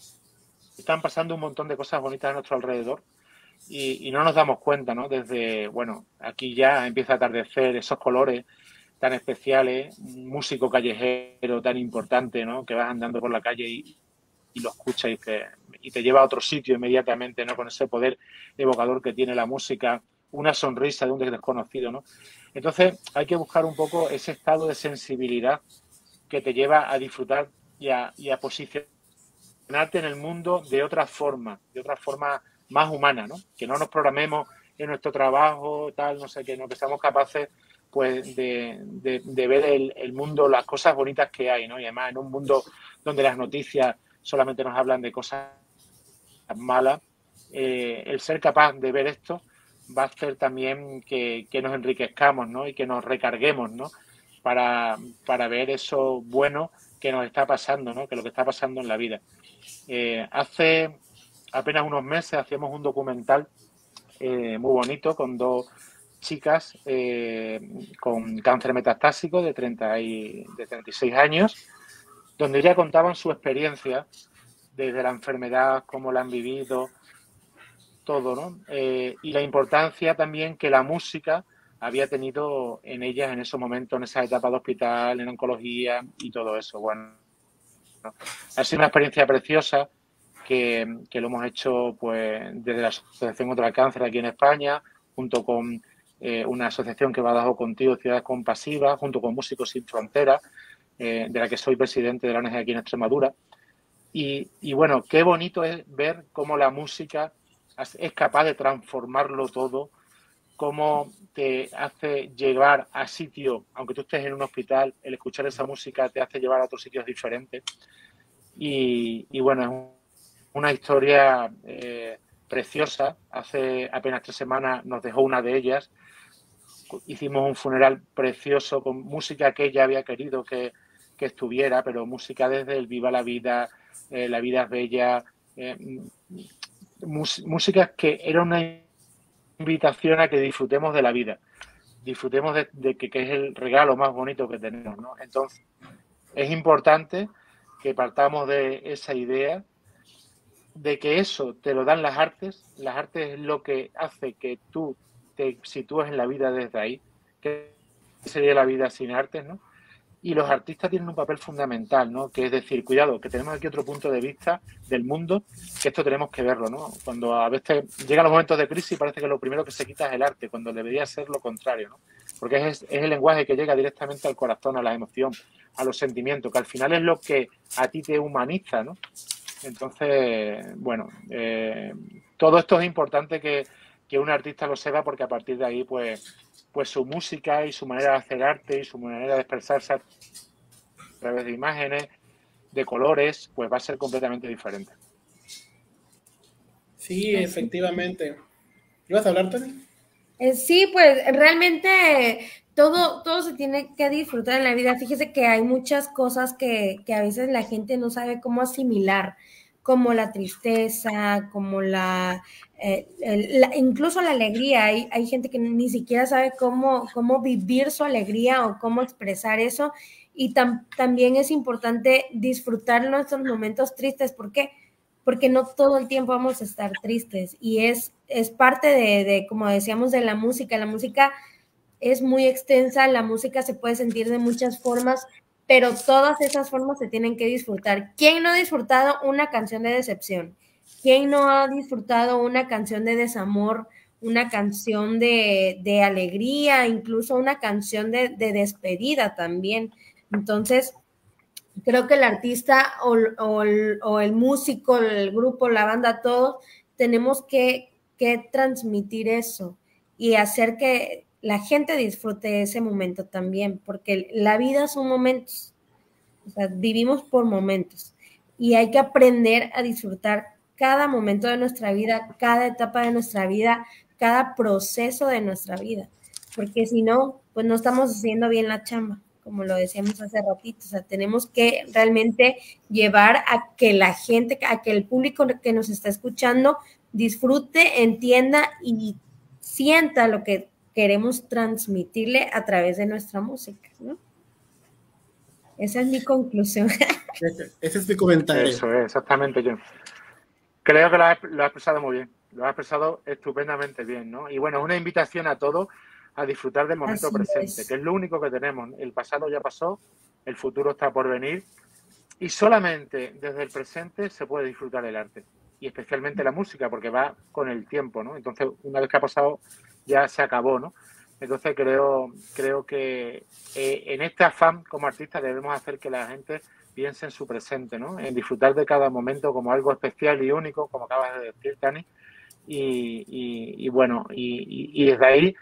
están pasando un montón de cosas bonitas a nuestro alrededor. Y, y no nos damos cuenta, ¿no? Desde, bueno, aquí ya empieza a atardecer, esos colores tan especiales, un músico callejero tan importante, ¿no? Que vas andando por la calle y, y lo escuchas y te, y te lleva a otro sitio inmediatamente, ¿no? Con ese poder evocador que tiene la música, una sonrisa de un desconocido, ¿no? Entonces hay que buscar un poco ese estado de sensibilidad que te lleva a disfrutar y a, y a posicionarte en el mundo de otra forma, de otra forma más humana, ¿no? Que no nos programemos en nuestro trabajo, tal, no sé qué, no, que seamos capaces, pues, de, de, de ver el, el mundo, las cosas bonitas que hay, ¿no? Y además en un mundo donde las noticias solamente nos hablan de cosas malas, eh, el ser capaz de ver esto va a hacer también que, que nos enriquezcamos, ¿no? Y que nos recarguemos, ¿no? Para, para ver eso bueno que nos está pasando, ¿no? Que lo que está pasando en la vida. Eh, hace apenas unos meses hacíamos un documental eh, muy bonito con dos chicas eh, con cáncer metastásico de, treinta y, de treinta y seis años, donde ellas contaban su experiencia desde la enfermedad, cómo la han vivido, todo, ¿no? Eh, y la importancia también que la música había tenido en ellas en esos momentos, en esa etapa de hospital, en oncología y todo eso. Bueno, ¿no? Ha sido una experiencia preciosa que, que lo hemos hecho pues desde la Asociación contra el Cáncer aquí en España, junto con eh, una asociación que va bajo Contigo, Ciudades Compasivas, junto con Músicos Sin Fronteras, eh, de la que soy presidente de la O N G aquí en Extremadura. Y, y bueno, qué bonito es ver cómo la música es capaz de transformarlo todo, cómo te hace llevar a sitio, aunque tú estés en un hospital, el escuchar esa música te hace llevar a otros sitios diferentes. Y, y bueno, es una historia eh, preciosa. Hace apenas tres semanas nos dejó una de ellas. Hicimos un funeral precioso con música que ella había querido que, que estuviera, pero música desde el Viva la Vida, eh, La Vida es Bella, eh, música que era una invitación a que disfrutemos de la vida, disfrutemos de, de que, que es el regalo más bonito que tenemos, ¿no? Entonces, es importante que partamos de esa idea de que eso te lo dan las artes. Las artes es lo que hace que tú te sitúes en la vida desde ahí. ¿Qué sería la vida sin artes, no? Y los artistas tienen un papel fundamental, ¿no? Que es decir, cuidado, que tenemos aquí otro punto de vista del mundo, que esto tenemos que verlo, ¿no? Cuando a veces llegan los momentos de crisis parece que lo primero que se quita es el arte, cuando debería ser lo contrario, ¿no? Porque es, es el lenguaje que llega directamente al corazón, a la emoción, a los sentimientos, que al final es lo que a ti te humaniza, ¿no? Entonces, bueno, eh, todo esto es importante que, que un artista lo sepa, porque a partir de ahí, pues, pues su música y su manera de hacer arte y su manera de expresarse a través de imágenes, de colores, pues va a ser completamente diferente. Sí, efectivamente. ¿Ibas a hablar, Tony? Eh, sí, pues realmente todo, todo se tiene que disfrutar en la vida. Fíjese que hay muchas cosas que, que a veces la gente no sabe cómo asimilar, como la tristeza, como la, eh, el, la incluso la alegría. Hay, hay gente que ni siquiera sabe cómo, cómo vivir su alegría o cómo expresar eso. Y tam, también es importante disfrutar nuestros momentos tristes. ¿Por qué? Porque no todo el tiempo vamos a estar tristes. Y es, es parte de, de, como decíamos, de la música. La música es muy extensa, la música se puede sentir de muchas formas, pero todas esas formas se tienen que disfrutar. ¿Quién no ha disfrutado una canción de decepción? ¿Quién no ha disfrutado una canción de desamor, una canción de, de alegría, incluso una canción de, de despedida también? Entonces, creo que el artista o, o, el, o el músico, el grupo, la banda, todos tenemos que, que transmitir eso y hacer que la gente disfrute ese momento también, porque la vida son momentos, o sea, vivimos por momentos y hay que aprender a disfrutar cada momento de nuestra vida, cada etapa de nuestra vida, cada proceso de nuestra vida, porque si no, pues no estamos haciendo bien la chamba, como lo decíamos hace ratito. O sea, tenemos que realmente llevar a que la gente, a que el público que nos está escuchando disfrute, entienda y sienta lo que queremos transmitirle a través de nuestra música, ¿no? Esa es mi conclusión. Ese, ese es mi comentario. Eso es, exactamente, yo. Creo que lo has, lo has expresado muy bien, lo has expresado estupendamente bien, ¿no? Y bueno, una invitación a todos a disfrutar del momento Así presente, es. que es lo único que tenemos. El pasado ya pasó, el futuro está por venir y solamente desde el presente se puede disfrutar el arte y especialmente la música, porque va con el tiempo, ¿no? Entonces, una vez que ha pasado, ya se acabó, ¿no? Entonces, creo, creo que eh, en este afán como artistas debemos hacer que la gente piense en su presente, ¿no? En disfrutar de cada momento como algo especial y único, como acabas de decir, Tani. Y, y, y bueno, y, y desde ahí,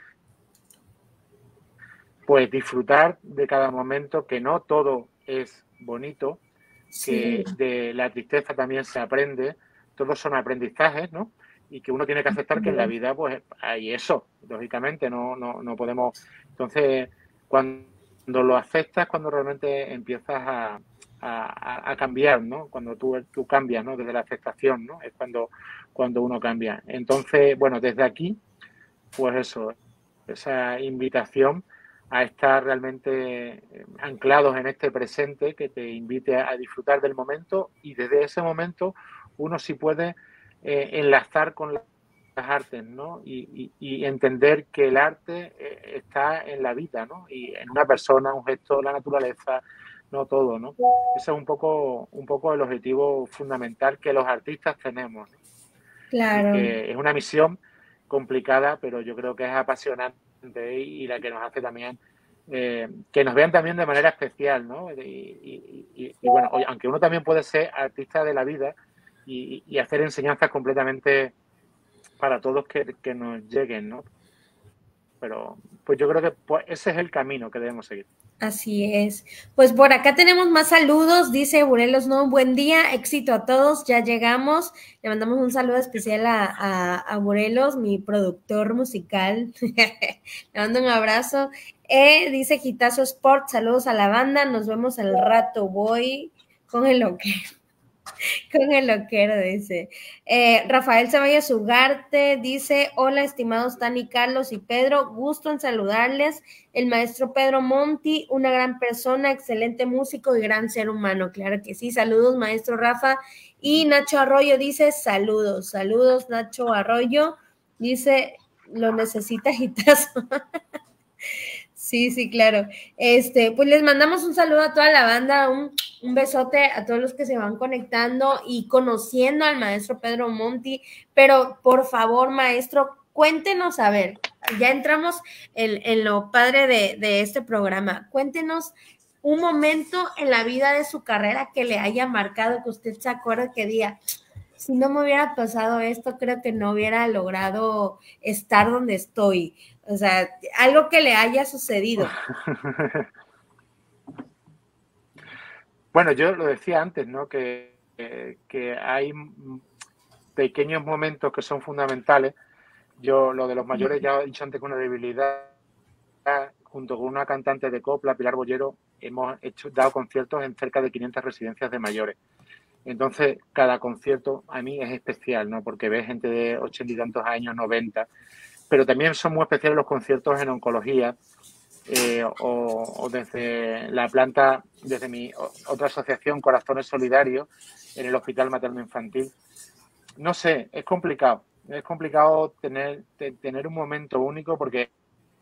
pues disfrutar de cada momento, que no todo es bonito, que sí. De la tristeza también se aprende, todos son aprendizajes, ¿no? Y que uno tiene que aceptar que en la vida pues hay eso, lógicamente, no, no, no podemos. Entonces, cuando lo aceptas, cuando realmente empiezas a, a, a cambiar, ¿no? Cuando tú, tú cambias, ¿no? Desde la aceptación, ¿no? Es cuando, cuando uno cambia. Entonces, bueno, desde aquí, pues eso, esa invitación a estar realmente anclados en este presente que te invite a disfrutar del momento, y desde ese momento uno sí puede eh, enlazar con las artes, ¿no? Y, y, y entender que el arte eh, está en la vida, ¿no? Y en una persona, un gesto, la naturaleza, no todo, ¿no? Ese es un poco, un poco el objetivo fundamental que los artistas tenemos, ¿no? Claro. Y que es una misión complicada, pero yo creo que es apasionante y la que nos hace también eh, que nos vean también de manera especial, ¿no? Y, y, y, y bueno, aunque uno también puede ser artista de la vida y, y hacer enseñanzas completamente para todos que, que nos lleguen, ¿no? Pero pues yo creo que pues, ese es el camino que debemos seguir. Así es. Pues por acá tenemos más saludos. Dice Burelos, no, buen día, éxito a todos, ya llegamos. Le mandamos un saludo especial a, a, a Burelos, mi productor musical. Le mando un abrazo. Eh, dice Gitazo Sport, saludos a la banda, nos vemos al rato, voy con el loquero. Con el loquero, dice. Eh, Rafael Ceballos Ugarte dice, hola, estimados Tani, Carlos y Pedro, gusto en saludarles. El maestro Pedro Monti, una gran persona, excelente músico y gran ser humano. Claro que sí, saludos, maestro Rafa. Y Nacho Arroyo dice, saludos, saludos, Nacho Arroyo. Dice, lo necesita Gitazo. Sí, sí, claro. Este, pues les mandamos un saludo a toda la banda, un, un besote a todos los que se van conectando y conociendo al maestro Pedro Monti, pero por favor, maestro, cuéntenos, a ver, ya entramos en, en lo padre de, de este programa, cuéntenos un momento en la vida de su carrera que le haya marcado, que usted se acuerde que diga, si no me hubiera pasado esto, creo que no hubiera logrado estar donde estoy. O sea, algo que le haya sucedido. Bueno, yo lo decía antes, ¿no? Que, eh, que hay pequeños momentos que son fundamentales. Yo, lo de los mayores, ya he dicho antes, con una debilidad, junto con una cantante de copla, Pilar Bollero, hemos hecho, dado conciertos en cerca de quinientas residencias de mayores. Entonces, cada concierto a mí es especial, ¿no? Porque ves gente de ochenta y tantos años, noventa, pero también son muy especiales los conciertos en oncología, eh, o, o desde la planta, desde mi otra asociación, Corazones Solidarios, en el Hospital Materno Infantil. No sé, es complicado, es complicado tener, te, tener un momento único, porque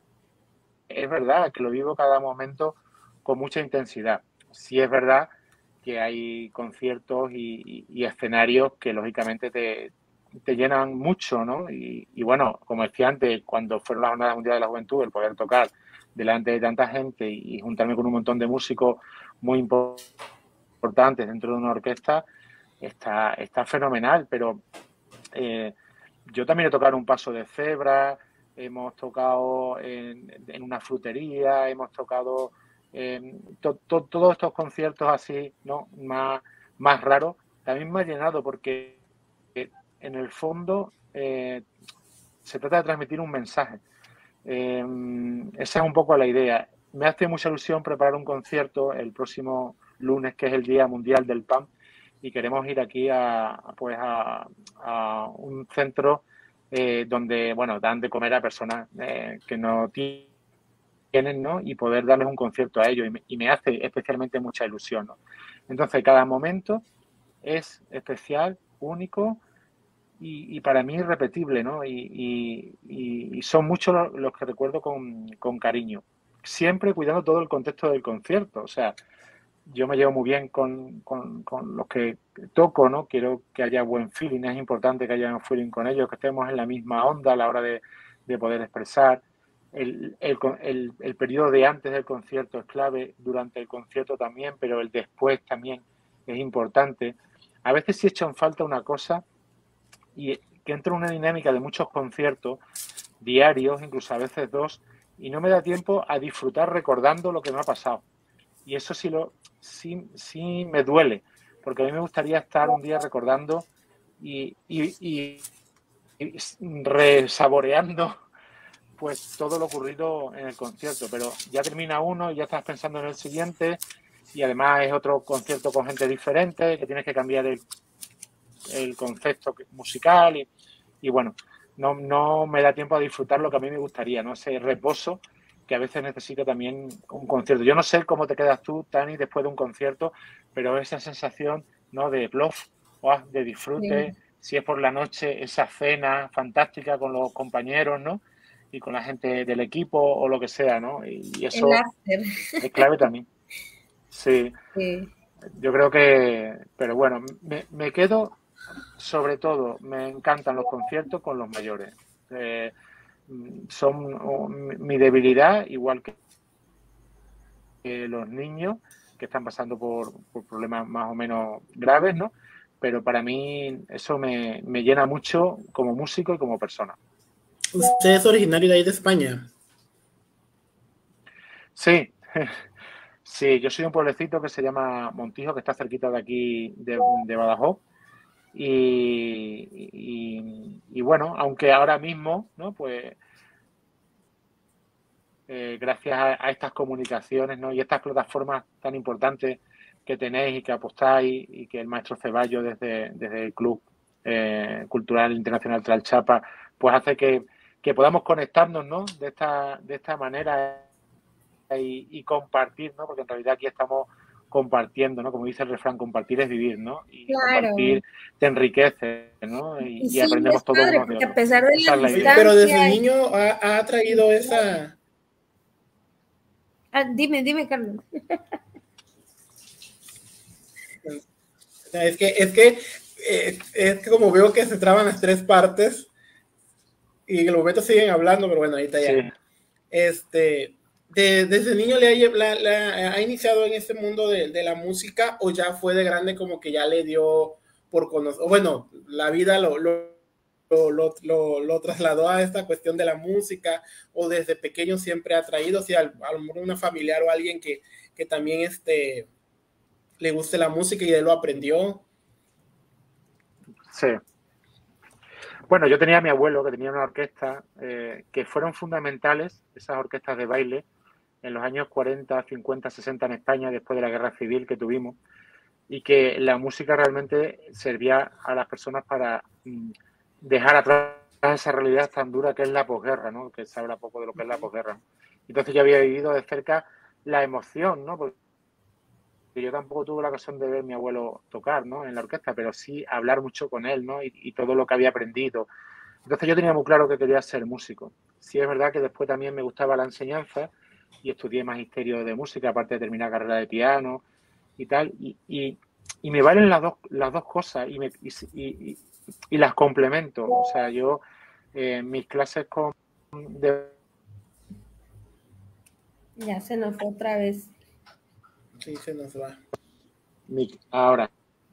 es verdad que lo vivo cada momento con mucha intensidad. Sí es verdad que hay conciertos y, y, y escenarios que lógicamente te, te llenan mucho, ¿no? Y, y bueno, como decía antes, cuando fueron las Jornadas Mundiales de la Juventud, el poder tocar delante de tanta gente y, y juntarme con un montón de músicos muy importantes dentro de una orquesta, está, está fenomenal, pero eh, yo también he tocado un paso de cebra, hemos tocado en, en una frutería, hemos tocado eh, to, to, todos estos conciertos así, ¿no? Más, más raros, también me ha llenado, porque en el fondo eh, se trata de transmitir un mensaje. Eh, esa es un poco la idea. Me hace mucha ilusión preparar un concierto el próximo lunes, que es el Día Mundial del Pan, y queremos ir aquí a, pues a, a un centro eh, donde, bueno, dan de comer a personas eh, que no tienen, ¿no? Y poder darles un concierto a ellos, y me, y me hace especialmente mucha ilusión, ¿no? Entonces, cada momento es especial, único, y, y para mí irrepetible, ¿no? Y, y, y son muchos los, los que recuerdo con, con cariño, siempre cuidando todo el contexto del concierto. O sea, yo me llevo muy bien con, con, con los que toco, ¿no? Quiero que haya buen feeling, es importante que haya un feeling con ellos, que estemos en la misma onda a la hora de, de poder expresar. El, el, el, el periodo de antes del concierto es clave, durante el concierto también, pero el después también es importante. A veces sí echan falta una cosa, y que entro en una dinámica de muchos conciertos diarios, incluso a veces dos, y no me da tiempo a disfrutar recordando lo que me ha pasado. Y eso sí, lo, sí, sí me duele, porque a mí me gustaría estar un día recordando y, y, y, y resaboreando pues todo lo ocurrido en el concierto, pero ya termina uno y ya estás pensando en el siguiente, y además es otro concierto con gente diferente, que tienes que cambiar el, el concepto musical y, y bueno, no, no me da tiempo a disfrutar lo que a mí me gustaría, ¿no? Ese reposo que a veces necesito también un concierto. Yo no sé cómo te quedas tú, Tani, después de un concierto, pero esa sensación, ¿no? De bluff, de disfrute, sí. Si es por la noche, esa cena fantástica con los compañeros, ¿no? Y con la gente del equipo o lo que sea, ¿no? Y eso es clave también. Sí. sí. Yo creo que, pero bueno, me, me quedo, sobre todo, me encantan los conciertos con los mayores. Eh, son oh, mi debilidad, igual que, que los niños que están pasando por, por problemas más o menos graves, ¿no? Pero para mí eso me, me llena mucho como músico y como persona. ¿Usted es originario de ahí de España? Sí, sí, yo soy de un pueblecito que se llama Montijo, que está cerquita de aquí, de, de Badajoz. Y, y, y bueno, aunque ahora mismo, ¿no? Pues eh, gracias a, a estas comunicaciones, ¿no? Y estas plataformas tan importantes que tenéis y que apostáis, y que el maestro Ceballos desde, desde el Club eh, Cultural Internacional Tralchapa, pues hace que, que podamos conectarnos, ¿no? De esta, de esta manera y, y compartir, ¿no? Porque en realidad aquí estamos compartiendo, ¿no? Como dice el refrán, compartir es vivir, ¿no? Y claro. Compartir te enriquece, ¿no? Y, y, sí, y aprendemos todos unos de otros. A pesar de la la sí, pero desde niño ha, ha traído esa... Ah, dime, dime, Carlos. Es que, es que, es, es que como veo que se traban las tres partes y en el momento siguen hablando, pero bueno, ahorita ya. Sí. Este, de, desde niño le ha, la, la, ha iniciado en este mundo de, de la música, o ya fue de grande como que ya le dio por conocer, bueno, la vida lo, lo, lo, lo, lo trasladó a esta cuestión de la música, o desde pequeño siempre ha traído, o sea, a lo mejor una familiar o alguien que, que también este, le guste la música y él lo aprendió. Sí. Bueno, yo tenía a mi abuelo que tenía una orquesta eh, que fueron fundamentales, esas orquestas de baile, en los años cuarenta, cincuenta, sesenta en España, después de la guerra civil que tuvimos, y que la música realmente servía a las personas para mm, dejar atrás esa realidad tan dura que es la posguerra, ¿no? Que se habla poco de lo que es la posguerra. Entonces yo había vivido de cerca la emoción, ¿no? Porque yo tampoco tuve la ocasión de ver a mi abuelo tocar, ¿no? En la orquesta, pero sí hablar mucho con él, ¿no? Y, y todo lo que había aprendido. Entonces yo tenía muy claro que quería ser músico. Sí es verdad que después también me gustaba la enseñanza y estudié magisterio de música, aparte de terminar carrera de piano y tal. Y, y, y me valen las dos, las dos cosas y, me, y, y, y las complemento. O sea, yo eh, mis clases con... De... Ya se nos fue otra vez. Sí, se nos va. Mi, ahora.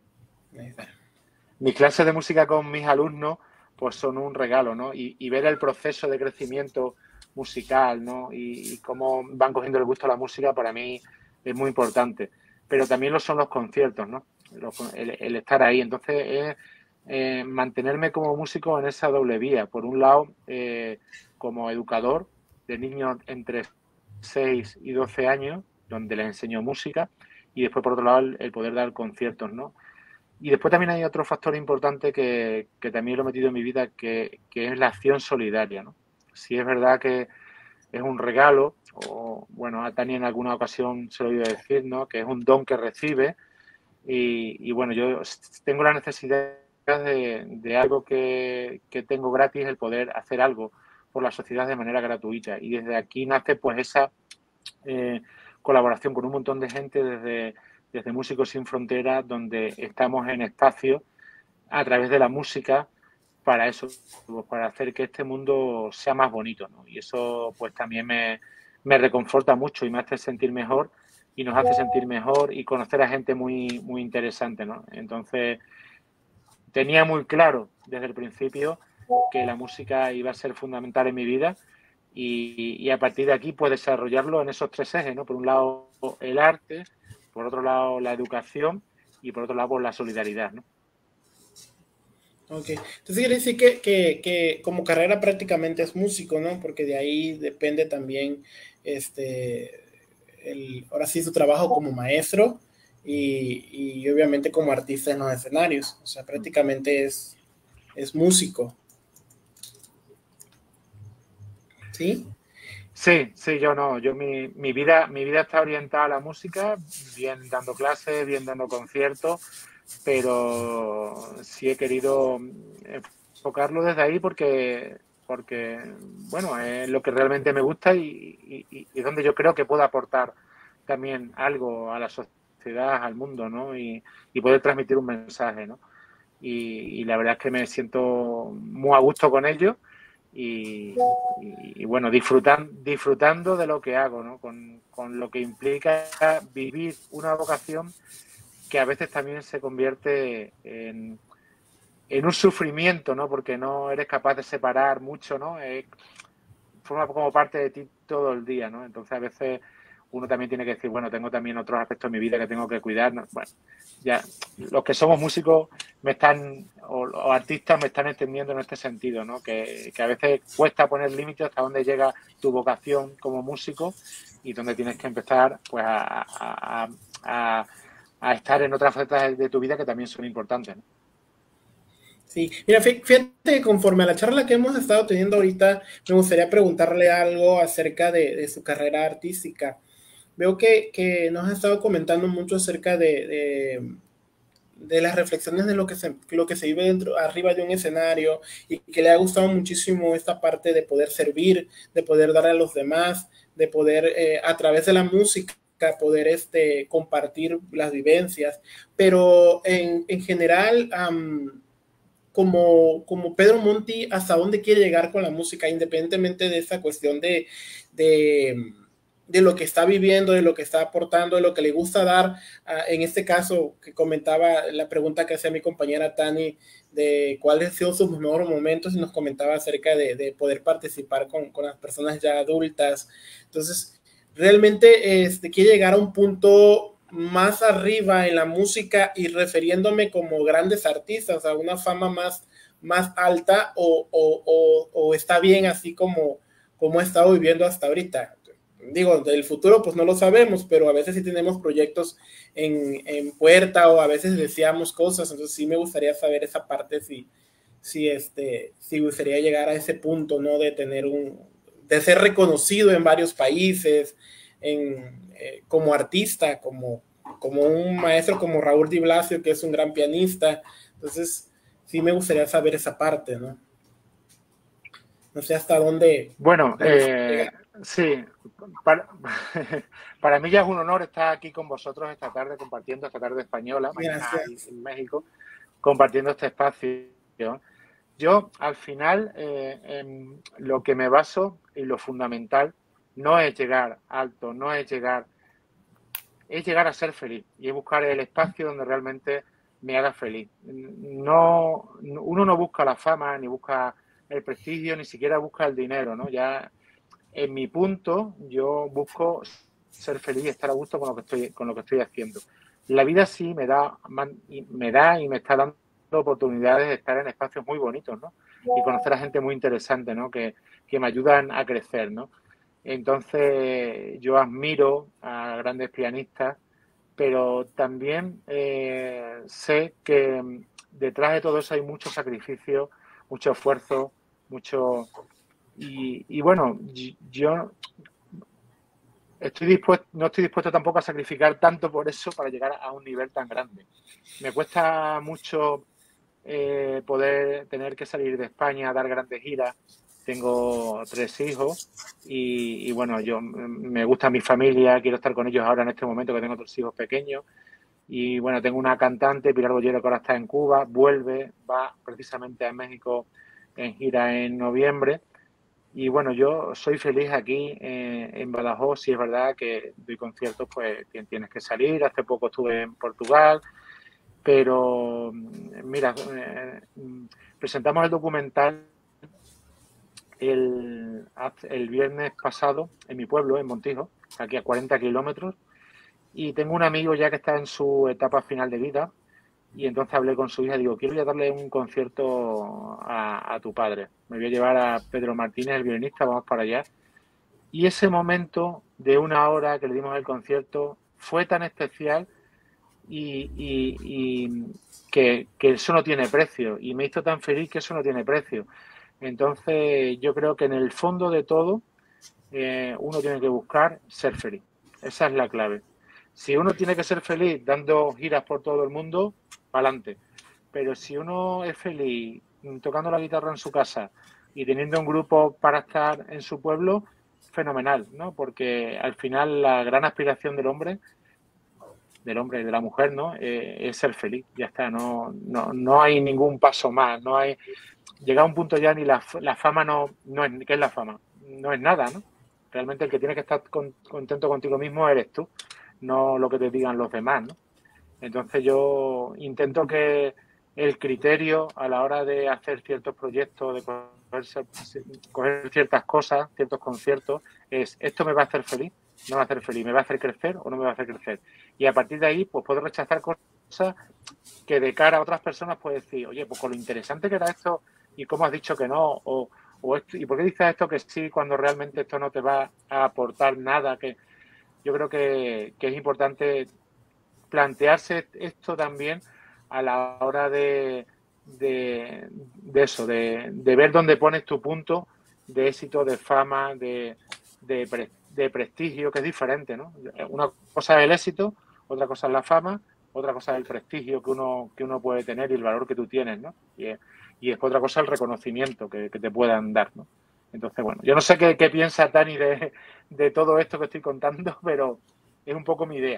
Mis clases de música con mis alumnos pues son un regalo, ¿no? Y, y ver el proceso de crecimiento musical, ¿no? Y, y cómo van cogiendo el gusto a la música para mí es muy importante. Pero también lo son los conciertos, ¿no? Los, el, el estar ahí. Entonces es eh, mantenerme como músico en esa doble vía. Por un lado, eh, como educador de niños entre seis y doce años, donde les enseño música, y después, por otro lado, el, el poder dar conciertos, ¿no? Y después también hay otro factor importante que, que también lo he metido en mi vida, que, que es la acción solidaria, ¿no? Si es verdad que es un regalo, o bueno, a Tani en alguna ocasión se lo he oído decir, ¿no? Que es un don que recibe, y, y bueno, yo tengo la necesidad de, de algo que, que tengo gratis, el poder hacer algo por la sociedad de manera gratuita, y desde aquí nace pues esa eh, colaboración con un montón de gente desde, desde Músicos Sin Fronteras, donde estamos en espacio a través de la música para eso, para hacer que este mundo sea más bonito, ¿no? Y eso pues también me, me reconforta mucho y me hace sentir mejor, y nos hace sentir mejor y conocer a gente muy, muy interesante, ¿no? Entonces tenía muy claro desde el principio que la música iba a ser fundamental en mi vida. Y, y a partir de aquí, pues desarrollarlo en esos tres ejes, ¿no? Por un lado, el arte, por otro lado, la educación, y por otro lado, pues, la solidaridad, ¿no? Ok, entonces quiere decir que, que, que como carrera prácticamente es músico, ¿no? Porque de ahí depende también este, el, ahora sí su trabajo como maestro y, y obviamente como artista en los escenarios. O sea, prácticamente es, es músico. ¿Sí? Sí, sí, yo no. Yo mi, mi vida, mi vida está orientada a la música, bien dando clases, bien dando conciertos, pero sí he querido enfocarlo desde ahí porque, porque bueno, es lo que realmente me gusta y, y, y donde yo creo que puedo aportar también algo a la sociedad, al mundo, ¿no? Y, y poder transmitir un mensaje, ¿no? Y, y la verdad es que me siento muy a gusto con ello. Y, y, y bueno, disfrutan, disfrutando de lo que hago, ¿no? Con, con lo que implica vivir una vocación que a veces también se convierte en, en un sufrimiento, ¿no? Porque no eres capaz de separar mucho, ¿no? Eh, forma como parte de ti todo el día, ¿no? Entonces a veces uno también tiene que decir, bueno, tengo también otros aspectos de mi vida que tengo que cuidar, ¿no? Bueno, ya los que somos músicos me están, o, o artistas me están entendiendo en este sentido, ¿no? Que, que a veces cuesta poner límites hasta dónde llega tu vocación como músico y donde tienes que empezar, pues, a, a, a, a estar en otras facetas de tu vida que también son importantes, ¿no? Sí, mira, fíjate que conforme a la charla que hemos estado teniendo ahorita, me gustaría preguntarle algo acerca de, de su carrera artística. Veo que, que nos ha estado comentando mucho acerca de, de, de las reflexiones de lo que, se, lo que se vive dentro, arriba de un escenario y que le ha gustado muchísimo esta parte de poder servir, de poder dar a los demás, de poder eh, a través de la música poder este, compartir las vivencias. Pero en, en general... Um, Como, como Pedro Monti, hasta dónde quiere llegar con la música, independientemente de esa cuestión de, de, de lo que está viviendo, de lo que está aportando, de lo que le gusta dar. Uh, en este caso, que comentaba la pregunta que hacía mi compañera Tani, de cuáles han sido sus mejores momentos, y nos comentaba acerca de, de poder participar con, con las personas ya adultas. Entonces, realmente este, quiere llegar a un punto más arriba en la música y refiriéndome como grandes artistas, a una fama más, más alta o, o, o, o está bien así como, como he estado viviendo hasta ahorita. Digo, del futuro pues no lo sabemos, pero a veces sí tenemos proyectos en, en puerta o a veces deseamos cosas, entonces sí me gustaría saber esa parte, si, si, este, si gustaría llegar a ese punto, ¿no? De tener un, de ser reconocido en varios países, en, eh, como artista, como, como un maestro como Raúl Di Blasio, que es un gran pianista. Entonces, sí me gustaría saber esa parte, ¿no? No sé hasta dónde... Bueno, eh, sí, para, para mí ya es un honor estar aquí con vosotros esta tarde, compartiendo esta tarde española, mañana en México, compartiendo este espacio. Yo, al final, eh, en lo que me baso y lo fundamental no es llegar alto, no es llegar, es llegar a ser feliz y es buscar el espacio donde realmente me haga feliz. No, uno no busca la fama, ni busca el prestigio, ni siquiera busca el dinero, ¿no? Ya en mi punto yo busco ser feliz y estar a gusto con lo que estoy, con lo que estoy haciendo. La vida sí me da, me da y me está dando oportunidades de estar en espacios muy bonitos, ¿no? Y conocer a gente muy interesante, ¿no? Que, que me ayudan a crecer, ¿no? Entonces yo admiro a grandes pianistas, pero también eh, sé que detrás de todo eso hay mucho sacrificio, mucho esfuerzo, mucho... Y, y bueno, yo estoy dispuesto, no estoy dispuesto tampoco a sacrificar tanto por eso para llegar a un nivel tan grande. Me cuesta mucho eh, poder tener que salir de España a dar grandes giras. Tengo tres hijos y, y bueno, yo me gusta mi familia, quiero estar con ellos ahora en este momento que tengo otros hijos pequeños. Y bueno, tengo una cantante, Pilar Bollero, que ahora está en Cuba, vuelve, va precisamente a México en gira en noviembre. Y bueno, yo soy feliz aquí eh, en Badajoz. Si es verdad que doy conciertos, pues tienes que salir. Hace poco estuve en Portugal, pero mira, eh, presentamos el documental el, el viernes pasado en mi pueblo, en Montijo, aquí a cuarenta kilómetros, y tengo un amigo ya que está en su etapa final de vida, y entonces hablé con su hija y digo, quiero ya darle un concierto a, a tu padre. Me voy a llevar a Pedro Martínez, el violinista, vamos para allá. Y ese momento de una hora que le dimos el concierto fue tan especial y, y, y que, que eso no tiene precio. Y me hizo tan feliz que eso no tiene precio. Entonces yo creo que en el fondo de todo eh, uno tiene que buscar ser feliz. Esa es la clave. Si uno tiene que ser feliz dando giras por todo el mundo, para adelante. Pero si uno es feliz tocando la guitarra en su casa y teniendo un grupo para estar en su pueblo, fenomenal, ¿no? Porque al final la gran aspiración del hombre, del hombre y de la mujer, ¿no? Eh, es ser feliz. Ya está, no, no, no hay ningún paso más, no hay... Llega a un punto ya ni la, la fama no, no es... ¿Qué es la fama? No es nada, ¿no? Realmente el que tiene que estar con, contento contigo mismo eres tú, no lo que te digan los demás, ¿no? Entonces yo intento que el criterio a la hora de hacer ciertos proyectos, de coger, coger ciertas cosas, ciertos conciertos, es ¿esto me va a hacer feliz? ¿No me va a hacer feliz? ¿Me va a hacer crecer o no me va a hacer crecer? Y a partir de ahí pues puedo rechazar cosas que de cara a otras personas puedo decir, oye, pues con lo interesante que era esto y cómo has dicho que no, o, o esto, ¿y por qué dices esto que sí cuando realmente esto no te va a aportar nada? Que yo creo que, que es importante plantearse esto también a la hora de, de, de eso, de, de ver dónde pones tu punto de éxito, de fama, de, de, pre, de prestigio, que es diferente, ¿no? Una cosa es el éxito, otra cosa es la fama, otra cosa es el prestigio que uno, que uno puede tener y el valor que tú tienes, ¿no? Y, y después otra cosa es el reconocimiento que, que te puedan dar, ¿no? Entonces, bueno, yo no sé qué, qué piensa Tani de, de todo esto que estoy contando, pero es un poco mi idea.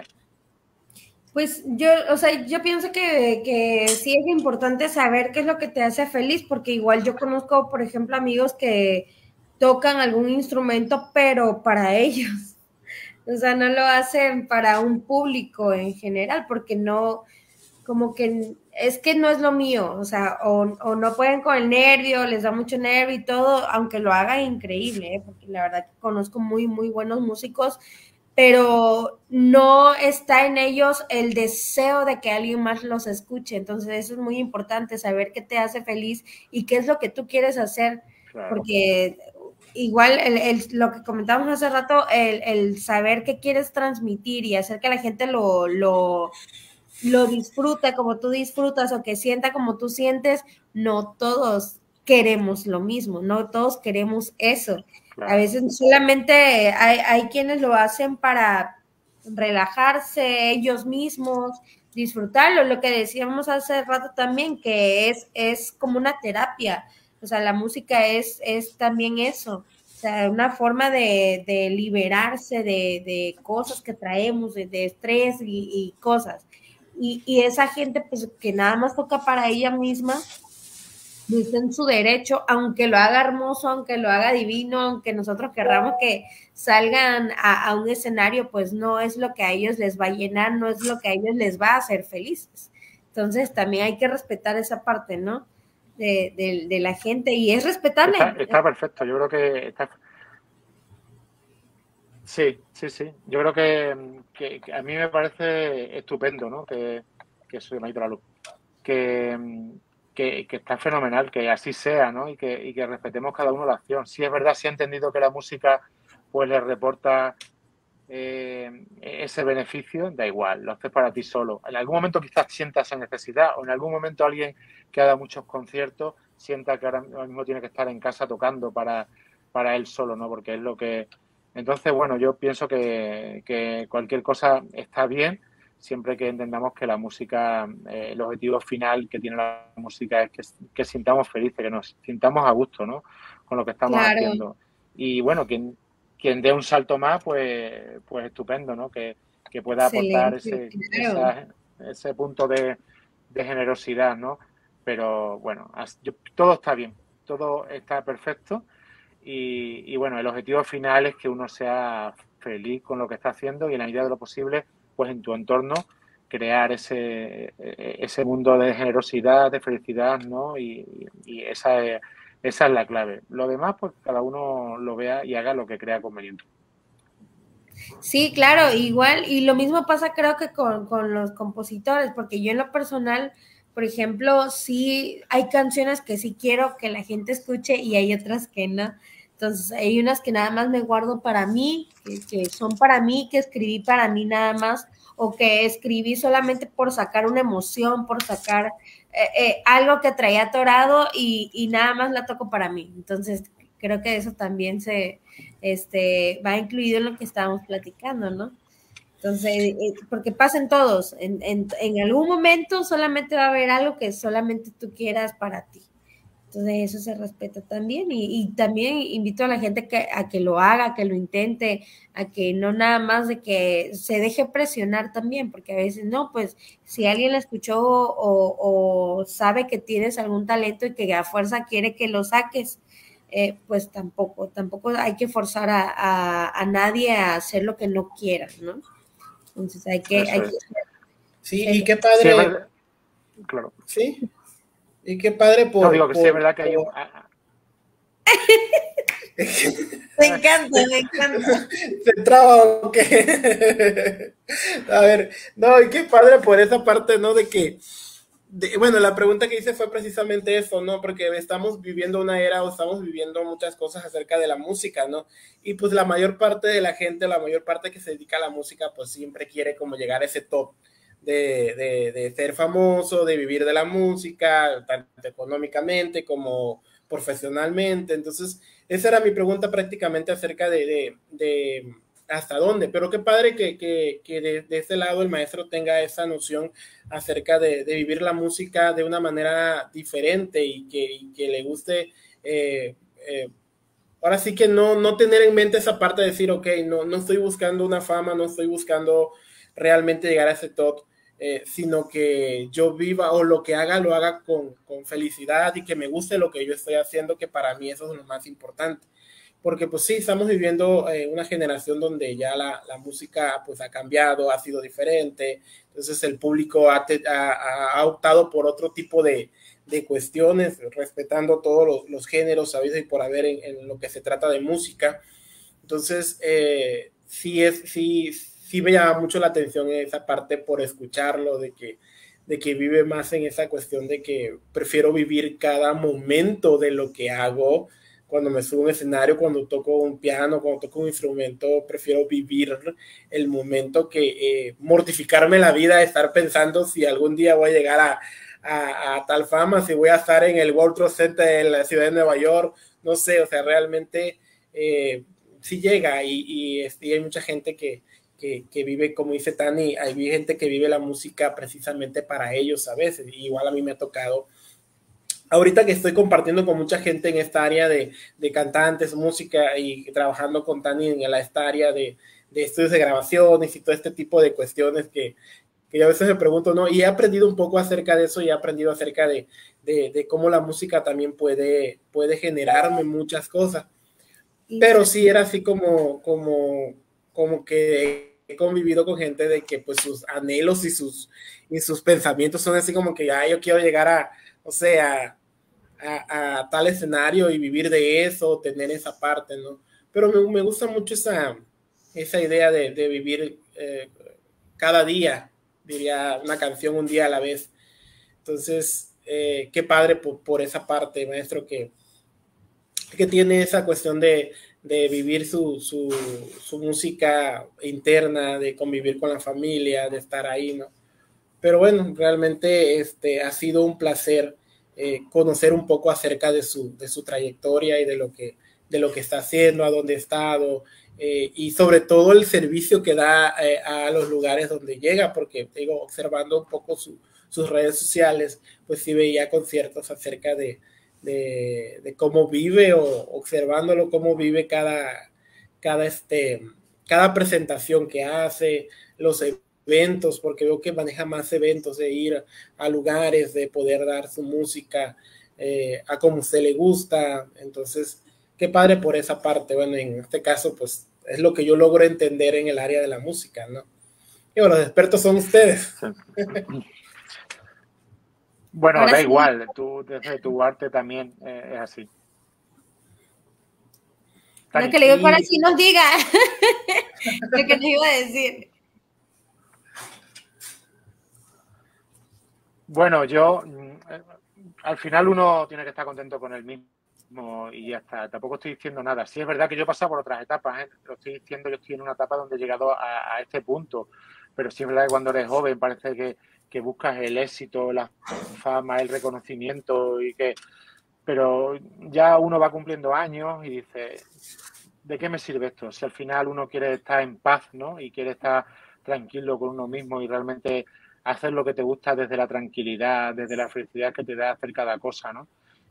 Pues yo, o sea, yo pienso que, que sí es importante saber qué es lo que te hace feliz, porque igual yo conozco, por ejemplo, amigos que tocan algún instrumento, pero para ellos. O sea, no lo hacen para un público en general, porque no, como que es que no es lo mío, o sea, o, o no pueden con el nervio, les da mucho nervio y todo, aunque lo hagan increíble, ¿eh? Porque la verdad que conozco muy, muy buenos músicos, pero no está en ellos el deseo de que alguien más los escuche. Entonces eso es muy importante, saber qué te hace feliz y qué es lo que tú quieres hacer, claro. Porque igual el, el, lo que comentábamos hace rato, el, el saber qué quieres transmitir y hacer que la gente lo, lo, lo disfrute como tú disfrutas o que sienta como tú sientes, no todos queremos lo mismo, no todos queremos eso. Claro. A veces solamente hay, hay quienes lo hacen para relajarse ellos mismos, disfrutarlo, lo que decíamos hace rato también, que es, es como una terapia, o sea, la música es, es también eso, o sea, una forma de, de liberarse de, de cosas que traemos, de, de estrés y, y cosas, y, y esa gente pues que nada más toca para ella misma, está en su derecho, aunque lo haga hermoso, aunque lo haga divino, aunque nosotros querramos que salgan a, a un escenario, pues no es lo que a ellos les va a llenar, no es lo que a ellos les va a hacer felices. Entonces también hay que respetar esa parte, ¿no? De, de, de la gente, y es respetable. Está, está perfecto, yo creo que está... Sí, sí, sí. Yo creo que, que, que a mí me parece estupendo, ¿no? Que, que soy me ha ido la luz. Que... Que, que está fenomenal, que así sea, ¿no? Y que, y que respetemos cada uno la acción. Sí es verdad, sí he entendido que la música pues le reporta eh, ese beneficio, da igual, lo haces para ti solo. En algún momento quizás sientas esa necesidad, o en algún momento alguien que ha dado muchos conciertos sienta que ahora mismo tiene que estar en casa tocando para, para él solo, ¿no? Porque es lo que... Entonces, bueno, yo pienso que, que cualquier cosa está bien, siempre que entendamos que la música, eh, el objetivo final que tiene la música es que, que sintamos felices, que nos sintamos a gusto, ¿no? Con lo que estamos claro. haciendo. Y bueno, quien, quien dé un salto más, pues, pues estupendo, ¿no? Que, que pueda aportar ese, esa, ese punto de, de generosidad, ¿no? Pero bueno, yo, todo está bien, todo está perfecto. Y, y bueno, el objetivo final es que uno sea feliz con lo que está haciendo y en la medida de lo posible, pues en tu entorno crear ese, ese mundo de generosidad, de felicidad, ¿no? Y, y esa, es, esa es la clave. Lo demás, pues cada uno lo vea y haga lo que crea conveniente. Sí, claro, igual, y lo mismo pasa creo que con, con los compositores, porque yo en lo personal, por ejemplo, sí hay canciones que sí quiero que la gente escuche y hay otras que no. Entonces, hay unas que nada más me guardo para mí, que, que son para mí, que escribí para mí nada más, o que escribí solamente por sacar una emoción, por sacar eh, eh, algo que traía atorado y, y nada más la toco para mí. Entonces, creo que eso también se este, va incluido en lo que estábamos platicando, ¿no? Entonces, eh, porque pasen todos, en, en, en algún momento solamente va a haber algo que solamente tú quieras para ti. Entonces eso se respeta también y, y también invito a la gente que, a que lo haga, que lo intente, a que no nada más de que se deje presionar también, porque a veces no, pues si alguien la escuchó o, o sabe que tienes algún talento y que a fuerza quiere que lo saques, eh, pues tampoco, tampoco hay que forzar a, a, a nadie a hacer lo que no quiera, ¿no? Entonces hay que... Hay que sí, y qué padre... Sí, claro. Sí. Y qué padre por... No, digo que por, sí, es verdad que por... hay un... Me encanta, me encanta. ¿Se traba o qué? A ver, no, y qué padre por esa parte, ¿no? De que, de, bueno, la pregunta que hice fue precisamente eso, ¿no? Porque estamos viviendo una era o estamos viviendo muchas cosas acerca de la música, ¿no? Y pues la mayor parte de la gente, la mayor parte que se dedica a la música, pues siempre quiere como llegar a ese top. De, de, de ser famoso, de vivir de la música, tanto económicamente como profesionalmente. Entonces, esa era mi pregunta prácticamente acerca de, de, de hasta dónde. Pero qué padre que, que, que de, de este lado el maestro tenga esa noción acerca de, de vivir la música de una manera diferente y que, y que le guste... Eh, eh, ahora sí que no, no tener en mente esa parte de decir, ok, no, no estoy buscando una fama, no estoy buscando realmente llegar a ese top, eh, sino que yo viva o lo que haga, lo haga con, con felicidad y que me guste lo que yo estoy haciendo, que para mí eso es lo más importante. Porque pues sí, estamos viviendo eh, una generación donde ya la, la música pues ha cambiado, ha sido diferente, entonces el público ha, te, ha, ha optado por otro tipo de, de cuestiones, respetando todos los, los géneros sabidos y por haber en, en lo que se trata de música. Entonces, eh, sí, es, sí, sí me llama mucho la atención esa parte por escucharlo, de que, de que vive más en esa cuestión de que prefiero vivir cada momento de lo que hago. Cuando me subo a un escenario, cuando toco un piano, cuando toco un instrumento, prefiero vivir el momento que eh, mortificarme la vida, estar pensando si algún día voy a llegar a, a, a tal fama, si voy a estar en el World Trade Center en la ciudad de Nueva York, no sé, o sea, realmente eh, sí llega y, y, y hay mucha gente que, que, que vive, como dice Tani, hay gente que vive la música precisamente para ellos a veces, y igual a mí me ha tocado. Ahorita que estoy compartiendo con mucha gente en esta área de, de cantantes, música y trabajando con Tani en esta área de, de estudios de grabaciones y todo este tipo de cuestiones que, que yo a veces me pregunto, ¿no? Y he aprendido un poco acerca de eso y he aprendido acerca de, de, de cómo la música también puede, puede generarme muchas cosas. Pero sí era así como, como, como que he convivido con gente de que pues sus anhelos y sus, y sus pensamientos son así como que, ah, yo quiero llegar a, o sea, a, a tal escenario y vivir de eso, tener esa parte, ¿no? Pero me, me gusta mucho esa, esa idea de, de vivir eh, cada día, diría una canción un día a la vez. Entonces, eh, qué padre por, por esa parte, maestro, que, que tiene esa cuestión de, de vivir su, su, su música interna, de convivir con la familia, de estar ahí, ¿no? Pero bueno, realmente este, ha sido un placer eh, conocer un poco acerca de su, de su trayectoria y de lo que, de lo que está haciendo, a dónde ha estado, eh, y sobre todo el servicio que da eh, a los lugares donde llega, porque digo, observando un poco su, sus redes sociales, pues sí veía conciertos acerca de, de, de cómo vive o observándolo cómo vive cada, cada, este, cada presentación que hace, los eventos, porque veo que maneja más eventos, de ir a lugares, de poder dar su música eh, a como usted le gusta. Entonces, qué padre por esa parte. Bueno, en este caso, pues es lo que yo logro entender en el área de la música, ¿no? Y bueno, los expertos son ustedes. Bueno, ahora da sí. Igual, tú, desde tu arte también eh, es así. Lo que le digo, para si nos diga lo que nos iba a decir. Bueno, yo, al final uno tiene que estar contento con él mismo. No, y ya está, tampoco estoy diciendo nada. Sí es verdad que yo he pasado por otras etapas, ¿eh? Lo estoy diciendo, yo estoy en una etapa donde he llegado a, a este punto, pero sí es verdad que cuando eres joven parece que, que buscas el éxito, la fama, el reconocimiento, y que, pero ya uno va cumpliendo años y dice, ¿de qué me sirve esto? Si al final uno quiere estar en paz, ¿no? Y quiere estar tranquilo con uno mismo y realmente hacer lo que te gusta desde la tranquilidad, desde la felicidad que te da hacer cada cosa, ¿no?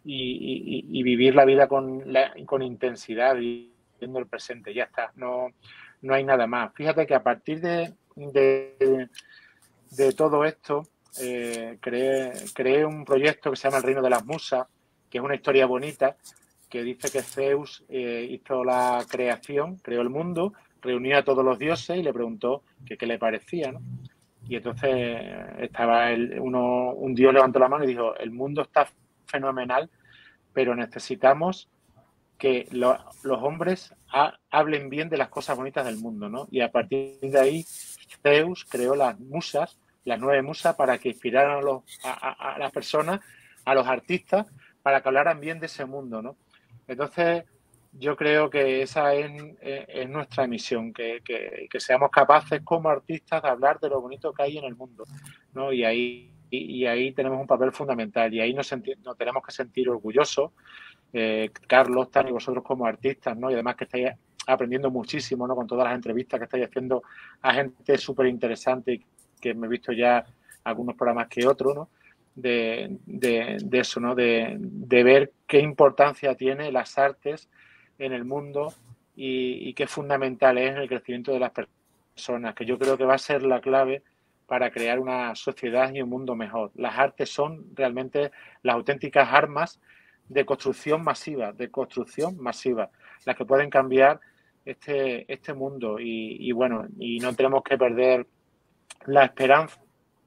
Y, y, y vivir la vida con, la, con intensidad, viviendo el presente, ya está, no, no hay nada más. Fíjate que a partir de, de, de todo esto, eh, creé, creé un proyecto que se llama El Reino de las Musas, que es una historia bonita, que dice que Zeus eh, hizo la creación, creó el mundo, reunió a todos los dioses y le preguntó que qué le parecía, ¿no? Y entonces estaba el, uno, un dios levantó la mano y dijo, el mundo está fenomenal, pero necesitamos que lo, los hombres ha, hablen bien de las cosas bonitas del mundo, ¿no? Y a partir de ahí Zeus creó las musas, las nueve musas, para que inspiraran a, los, a, a, a las personas, a los artistas, para que hablaran bien de ese mundo, ¿no? Entonces yo creo que esa es, es, es nuestra misión, que, que, que seamos capaces como artistas de hablar de lo bonito que hay en el mundo, ¿no? Y ahí Y, y ahí tenemos un papel fundamental y ahí nos, nos tenemos que sentir orgullosos, eh, Carlos, Tani, vosotros como artistas, ¿no? Y además que estáis aprendiendo muchísimo, ¿no? Con todas las entrevistas que estáis haciendo a gente súper interesante, que me he visto ya algunos programas que otros, ¿no? De, de, de eso, ¿no? De, de ver qué importancia tiene las artes en el mundo y, y qué fundamental es en el crecimiento de las personas, que yo creo que va a ser la clave para crear una sociedad y un mundo mejor. Las artes son realmente las auténticas armas de construcción masiva, de construcción masiva, las que pueden cambiar este, este mundo. Y, y bueno, y no tenemos que perder la esperanza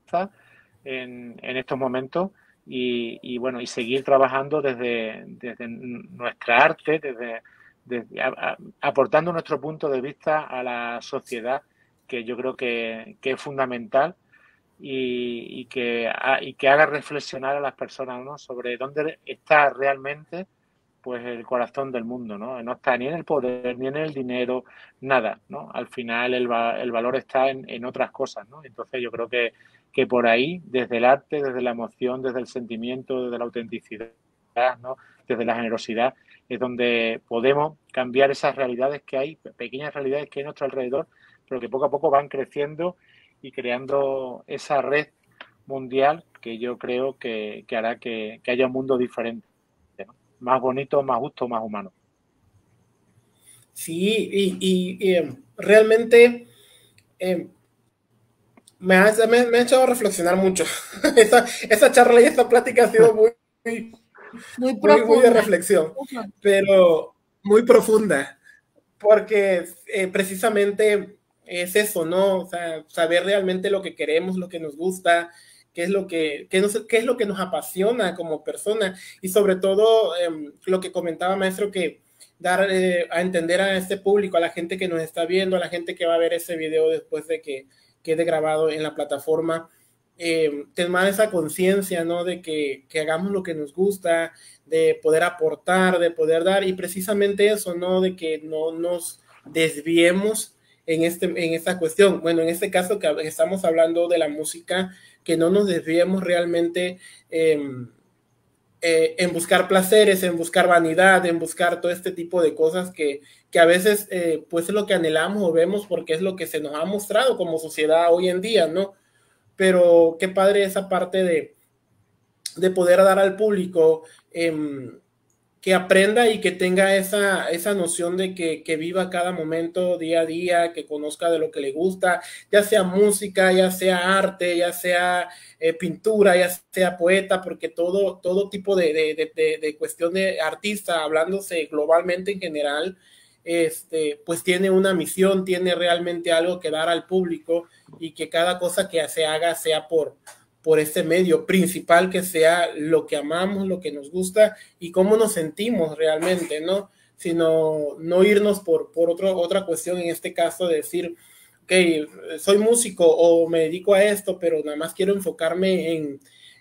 en, en estos momentos y, y bueno, y seguir trabajando desde, desde nuestra arte, desde, desde a, a, aportando nuestro punto de vista a la sociedad, que yo creo que, que es fundamental y, y, que, y que haga reflexionar a las personas, ¿no? Sobre dónde está realmente pues el corazón del mundo, ¿no? No está ni en el poder, ni en el dinero, nada, ¿no? Al final el, el valor está en, en otras cosas, ¿no? Entonces yo creo que, que por ahí, desde el arte, desde la emoción, desde el sentimiento, desde la autenticidad, ¿no? Desde la generosidad, es donde podemos cambiar esas realidades que hay, pequeñas realidades que hay a nuestro alrededor, pero que poco a poco van creciendo y creando esa red mundial que yo creo que, que hará que, que haya un mundo diferente, ¿no? Más bonito, más justo, más humano. Sí, y, y, y eh, realmente eh, me, ha, me, me ha hecho reflexionar mucho. esa, esa charla y esta plática ha sido muy, muy, muy, muy, muy de reflexión, pero muy profunda, porque eh, precisamente es eso, ¿no? O sea, saber realmente lo que queremos, lo que nos gusta, qué es lo que, qué nos, qué es lo que nos apasiona como persona y sobre todo eh, lo que comentaba maestro, que dar eh, a entender a este público, a la gente que nos está viendo, a la gente que va a ver ese video después de que quede grabado en la plataforma, eh, tener esa conciencia, ¿no? De que, que hagamos lo que nos gusta, de poder aportar, de poder dar, y precisamente eso, ¿no? De que no nos desviemos en, este, en esta cuestión. Bueno, en este caso que estamos hablando de la música, que no nos desviemos realmente eh, eh, en buscar placeres, en buscar vanidad, en buscar todo este tipo de cosas que, que a veces eh, pues es lo que anhelamos o vemos porque es lo que se nos ha mostrado como sociedad hoy en día, ¿no? Pero qué padre esa parte de, de poder dar al público eh, que aprenda y que tenga esa, esa noción de que, que viva cada momento día a día, que conozca de lo que le gusta, ya sea música, ya sea arte, ya sea eh, pintura, ya sea poeta, porque todo, todo tipo de, de, de, de cuestión de artista, hablándose globalmente en general, este, pues tiene una misión, tiene realmente algo que dar al público y que cada cosa que se haga sea por por este medio principal, que sea lo que amamos, lo que nos gusta y cómo nos sentimos realmente, ¿no? Sino no irnos por, por otro, otra cuestión, en este caso de decir, ok, soy músico o me dedico a esto, pero nada más quiero enfocarme en,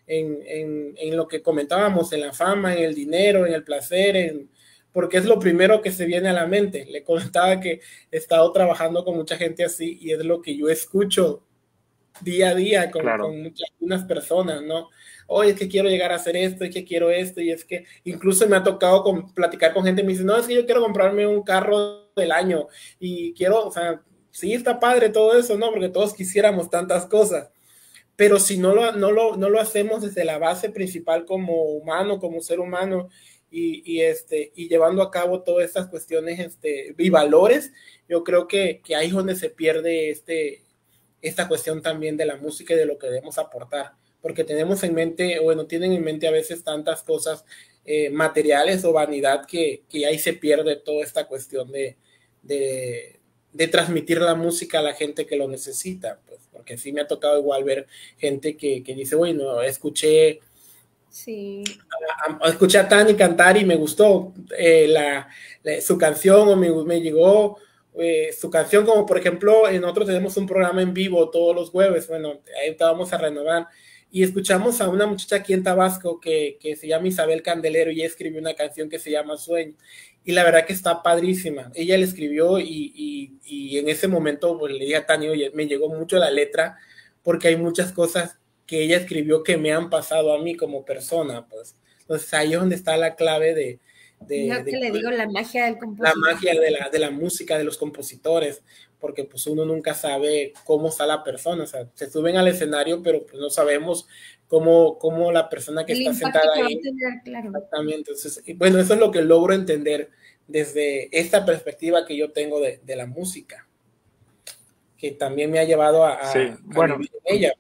en, en, en lo que comentábamos, en la fama, en el dinero, en el placer, en, porque es lo primero que se viene a la mente. Le comentaba que he estado trabajando con mucha gente así y es lo que yo escucho día a día con, claro. con muchas unas personas, ¿no? Oye, es que quiero llegar a hacer esto, es que quiero esto, y es que incluso me ha tocado con, platicar con gente, me dice, no, es que yo quiero comprarme un carro del año, y quiero, o sea, sí está padre todo eso, ¿no? Porque todos quisiéramos tantas cosas, pero si no lo, no lo, no lo hacemos desde la base principal como humano, como ser humano, y, y, este, y llevando a cabo todas estas cuestiones este, y valores, yo creo que, que ahí es donde se pierde este, esta cuestión también de la música y de lo que debemos aportar, porque tenemos en mente, bueno, tienen en mente a veces tantas cosas eh, materiales o vanidad que, que ahí se pierde toda esta cuestión de, de, de transmitir la música a la gente que lo necesita, pues, porque sí me ha tocado igual ver gente que, que dice, bueno, escuché sí. a, a, escuché a Tani cantar y me gustó eh, la, la, su canción o me, me llegó eh, su canción, como por ejemplo, en nosotros tenemos un programa en vivo todos los jueves, bueno, ahí vamos a renovar, y escuchamos a una muchacha aquí en Tabasco que, que se llama Isabel Candelero y ella escribió una canción que se llama Sueño, y la verdad que está padrísima. Ella la escribió y, y, y en ese momento pues, le dije a Tani, oye, me llegó mucho la letra porque hay muchas cosas que ella escribió que me han pasado a mí como persona, pues. Entonces ahí es donde está la clave de... de Yo que de, le digo la magia del compositor. La magia de la, de la música, de los compositores, porque pues uno nunca sabe cómo está la persona, o sea, se suben al escenario, pero pues no sabemos cómo, cómo la persona que el está sentada ahí... Tener, claro. Exactamente, entonces, bueno, eso es lo que logro entender desde esta perspectiva que yo tengo de, de la música, que también me ha llevado a, sí, a, bueno, a vivir en ella.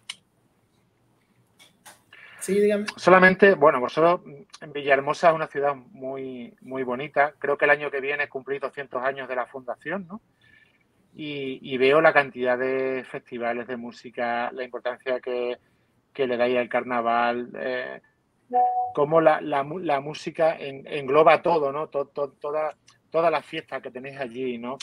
Sí, dígame. Solamente, bueno, vosotros, en Villahermosa es una ciudad muy, muy bonita. Creo que el año que viene cumplís doscientos años de la fundación, ¿no? Y, y veo la cantidad de festivales de música, la importancia que, que le dais al carnaval, eh, cómo la, la, la música en, engloba todo, ¿no? Todo, todo, toda, todas las fiestas que tenéis allí, ¿no?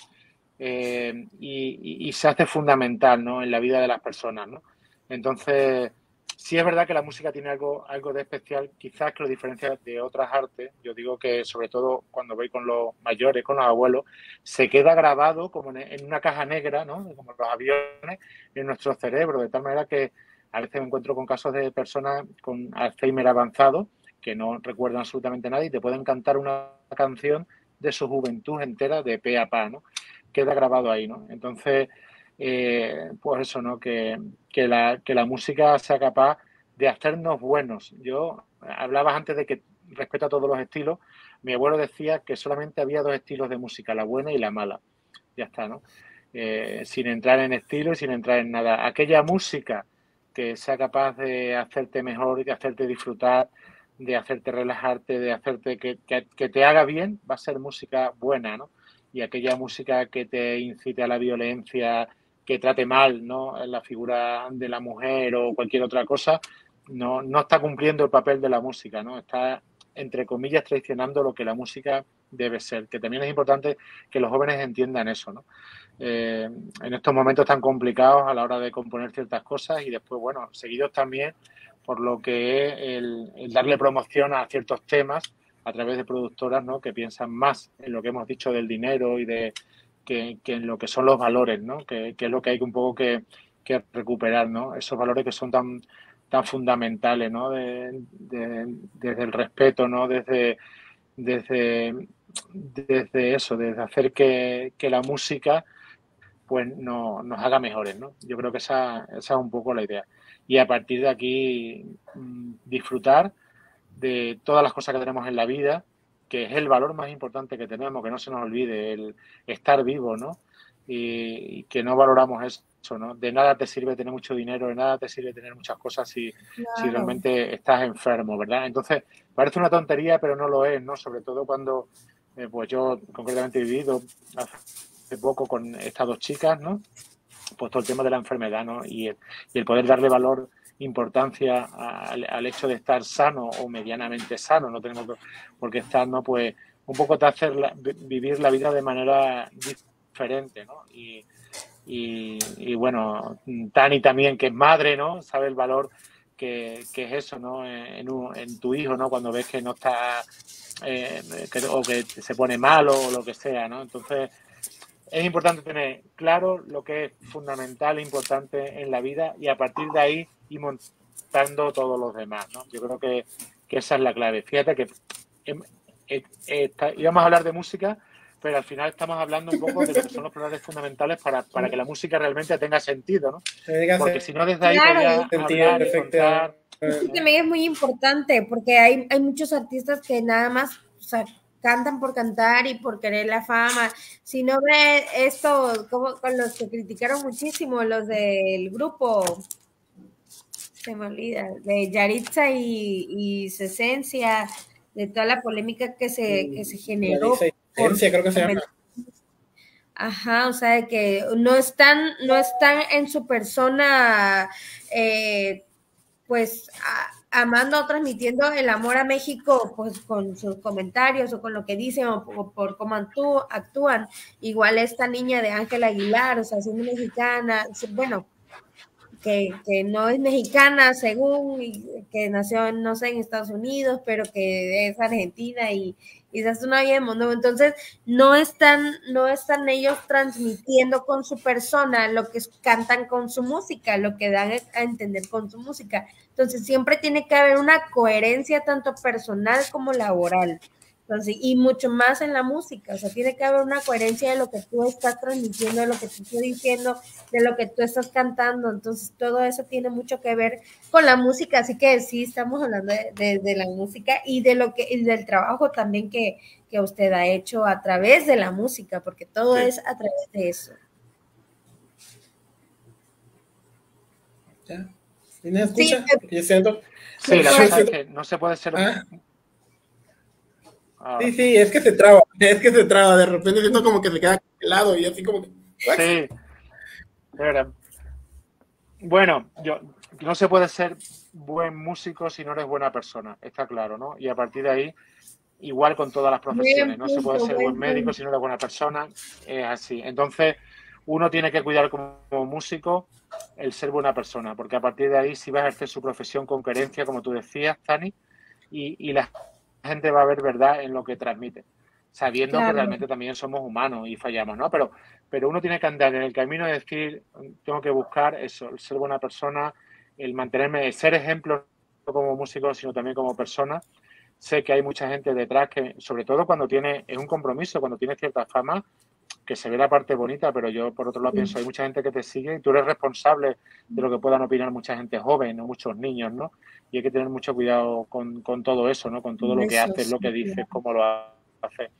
Eh, y, y, y se hace fundamental, ¿no? En la vida de las personas, ¿no? Entonces... Sí es verdad que la música tiene algo, algo de especial, quizás que lo diferencia de otras artes. Yo digo que sobre todo cuando voy con los mayores, con los abuelos, se queda grabado como en una caja negra, ¿no? Como los aviones, en nuestro cerebro, de tal manera que a veces me encuentro con casos de personas con Alzheimer avanzado que no recuerdan absolutamente nada y te pueden cantar una canción de su juventud entera de pe a pa, ¿no? Queda grabado ahí, ¿no? Entonces... Eh, pues eso, ¿no? Que, que, la, que la música sea capaz de hacernos buenos. Yo hablabas antes de que respeta todos los estilos. Mi abuelo decía que solamente había dos estilos de música, la buena y la mala. Ya está, ¿no? Eh, sin entrar en estilo y sin entrar en nada. Aquella música que sea capaz de hacerte mejor, de hacerte disfrutar, de hacerte relajarte, de hacerte que, que, que te haga bien, va a ser música buena, ¿no? Y aquella música que te incite a la violencia, que trate mal, ¿no? La figura de la mujer o cualquier otra cosa, no, no está cumpliendo el papel de la música, ¿no? Está, entre comillas, traicionando lo que la música debe ser, que también es importante que los jóvenes entiendan eso, ¿no? Eh, en estos momentos tan complicados a la hora de componer ciertas cosas y después, bueno, seguidos también por lo que es el, el darle promoción a ciertos temas a través de productoras, ¿no? Que piensan más en lo que hemos dicho del dinero y de Que, que en lo que son los valores, ¿no? Que, que es lo que hay que un poco que, que recuperar, ¿no? Esos valores que son tan, tan fundamentales, ¿no? De, de, desde el respeto, ¿no? Desde, desde, desde eso, desde hacer que, que la música pues no, nos haga mejores, ¿no? Yo creo que esa, esa es un poco la idea. Y a partir de aquí disfrutar de todas las cosas que tenemos en la vida, que es el valor más importante que tenemos, que no se nos olvide, el estar vivo, ¿no? Y, y que no valoramos eso, ¿no? De nada te sirve tener mucho dinero, de nada te sirve tener muchas cosas si, claro. si realmente estás enfermo, ¿verdad? Entonces, parece una tontería, pero no lo es, ¿no? Sobre todo cuando, eh, pues yo concretamente he vivido hace poco con estas dos chicas, ¿no? Pues todo el tema de la enfermedad, ¿no? Y el, y el poder darle valor, importancia al, al hecho de estar sano o medianamente sano, no tenemos por qué estar, ¿no? Pues un poco te hace la, vivir la vida de manera diferente, ¿no? Y, y, y bueno, Tani también, que es madre, ¿no? Sabe el valor que, que es eso, ¿no? En, un, en tu hijo, ¿no? Cuando ves que no está, eh, que, o que se pone malo o lo que sea, ¿no? Entonces, es importante tener claro lo que es fundamental e importante en la vida y a partir de ahí ir montando todos los demás, ¿no? Yo creo que, que esa es la clave. Fíjate que eh, eh, eh, íbamos a hablar de música, pero al final estamos hablando un poco de lo que son los pilares fundamentales para, para que la música realmente tenga sentido, ¿no? Porque si no, desde ahí claro, podría hablar y contar... Eso también es muy importante, porque hay, hay muchos artistas que nada más, o sea, cantan por cantar y por querer la fama. Si no ve esto, como con los que criticaron muchísimo, los del grupo, se me olvida, de Yaritza y, y Cesencia, de toda la polémica que se, que se generó. Cesencia, creo que se llama. Ajá, o sea, que no están, no están en su persona, eh, pues, a, amando o transmitiendo el amor a México, pues, con sus comentarios o con lo que dicen o por, por cómo actú, actúan. Igual esta niña de Ángela Aguilar, o sea, siendo mexicana, bueno, que, que no es mexicana según, y que nació, no sé, en Estados Unidos, pero que es argentina y, y se hace una vida de mundo. Entonces, no están, no están ellos transmitiendo con su persona lo que cantan con su música, lo que dan a entender con su música. Entonces, siempre tiene que haber una coherencia tanto personal como laboral. Entonces, y mucho más en la música, o sea, tiene que haber una coherencia de lo que tú estás transmitiendo, de lo que tú estás diciendo, de lo que tú estás cantando. Entonces, todo eso tiene mucho que ver con la música, así que sí, estamos hablando de, de, de la música y de lo que, y del trabajo también que, que usted ha hecho a través de la música, porque todo sí. es a través de eso. ¿Ya? ¿Me escucha? Sí, yo siento... sí la cosa es que no se puede ser... ¿Ah? Sí, sí, es que se traba, es que se traba, de repente siento como que se queda helado y así como que... ¿what? Sí, de verdad. Bueno, yo, no se puede ser buen músico si no eres buena persona, está claro, ¿no? Y a partir de ahí, igual con todas las profesiones, no se puede ser buen médico si no eres buena persona, es así. Entonces, uno tiene que cuidar como músico el ser buena persona, porque a partir de ahí sí va a ejercer su profesión con coherencia, como tú decías, Tani, y, y la gente va a ver verdad en lo que transmite, sabiendo claro. que realmente también somos humanos y fallamos, ¿no? Pero, pero uno tiene que andar en el camino de decir, tengo que buscar eso, el ser buena persona, el mantenerme, el ser ejemplo no como músico, sino también como persona. Sé que hay mucha gente detrás que, sobre todo cuando tiene, es un compromiso, cuando tienes cierta fama, que se ve la parte bonita, pero yo por otro lado sí. pienso, hay mucha gente que te sigue y tú eres responsable de lo que puedan opinar mucha gente joven, ¿no? Muchos niños, ¿no? Y hay que tener mucho cuidado con, con todo eso, ¿no? Con todo lo que eso, haces, sí, lo que dices, claro. cómo lo haces.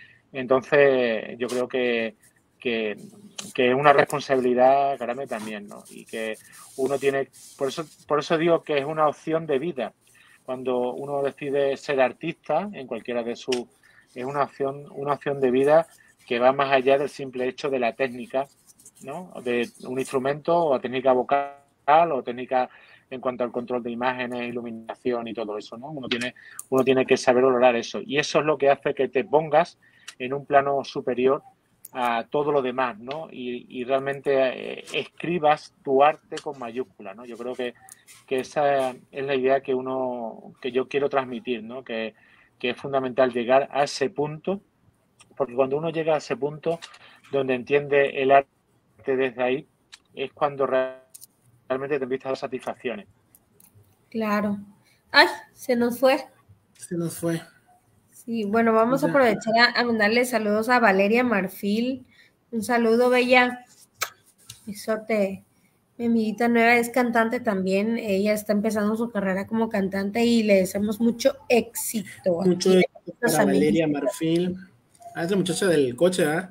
Entonces, yo creo que, que, que es una responsabilidad grande también, ¿no? Y que uno tiene, por eso, por eso digo que es una opción de vida. Cuando uno decide ser artista, en cualquiera de sus, es una opción, una opción de vida que va más allá del simple hecho de la técnica, ¿no? De un instrumento o técnica vocal o técnica en cuanto al control de imágenes, iluminación y todo eso, ¿no? Uno tiene, uno tiene que saber valorar eso. Y eso es lo que hace que te pongas en un plano superior a todo lo demás, ¿no? Y, y realmente eh, escribas tu arte con mayúscula, ¿no? Yo creo que, que esa es la idea que uno, que yo quiero transmitir, ¿no? Que, que es fundamental llegar a ese punto, porque cuando uno llega a ese punto donde entiende el arte desde ahí, es cuando realmente te empiezas a dar satisfacciones. Claro. ¡Ay! Se nos fue. Se nos fue. Sí, bueno, vamos a aprovechar a, a mandarle saludos a Valeria Marfil. Un saludo, bella. Besote. Mi amiguita nueva es cantante también. Ella está empezando su carrera como cantante y le deseamos mucho éxito. Mucho Aquí, éxito para Valeria Marfil. Ah, es la muchacha del coche, ¿verdad?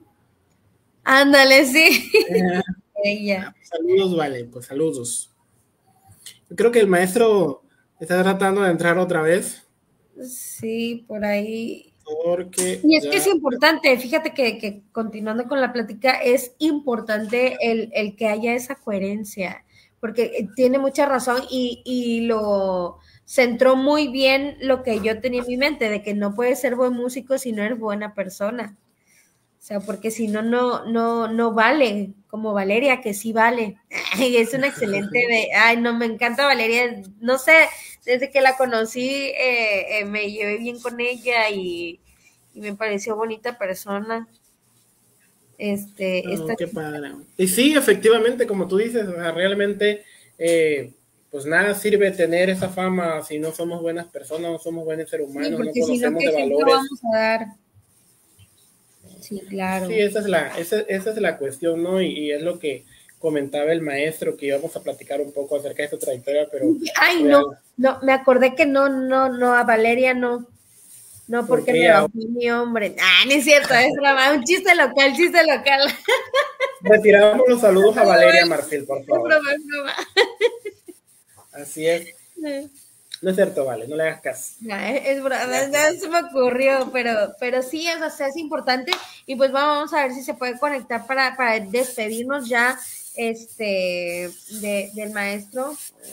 Ándale, sí. Eh, Ella. Pues saludos, vale, pues saludos. Yo creo que el maestro está tratando de entrar otra vez. Sí, por ahí. Porque y es ya... que es importante, fíjate que, que continuando con la plática, es importante el, el que haya esa coherencia, porque tiene mucha razón y, y lo centró muy bien lo que yo tenía en mi mente, de que no puedes ser buen músico si no eres buena persona. O sea, porque si no, no, no, no vale, como Valeria, que sí vale. Ay, es una excelente, de, ay, no, me encanta Valeria, no sé, desde que la conocí eh, eh, me llevé bien con ella y, y me pareció bonita persona. Este, Oh, esta... qué padre. Y sí, efectivamente, como tú dices, o sea, realmente, eh, pues nada sirve tener esa fama si no somos buenas personas, no somos buenos seres humanos, sí, no conocemos si no, de valores. Vamos a dar. Sí, claro. Sí, esa es la, esa, esa es la cuestión, ¿no? Y, y es lo que comentaba el maestro, que íbamos a platicar un poco acerca de su trayectoria, pero... Ay, no, no, me acordé que no, no, no, a Valeria no. No, porque me bajó mi hombre. Ah, no es cierto, es broma, un chiste local, chiste local. Retiramos los saludos a Valeria Marfil, por favor. Es broma, es broma. Así es. No es cierto, vale, no le hagas caso. No, es, es broma, no se me ocurrió, pero, pero sí, es, o sea, es importante. Y pues vamos a ver si se puede conectar para, para despedirnos ya este de, del maestro.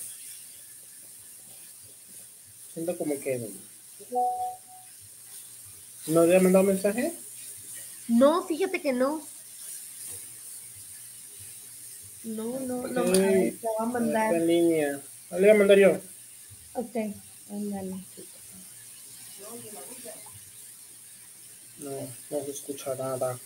Siento como que... ¿No le ha mandado mensaje? No, fíjate que no. No, no, no. Okay. A ver, te voy a mandar. Está en línea. Le voy a mandar yo. Ok, ándale. No, no se escucha nada.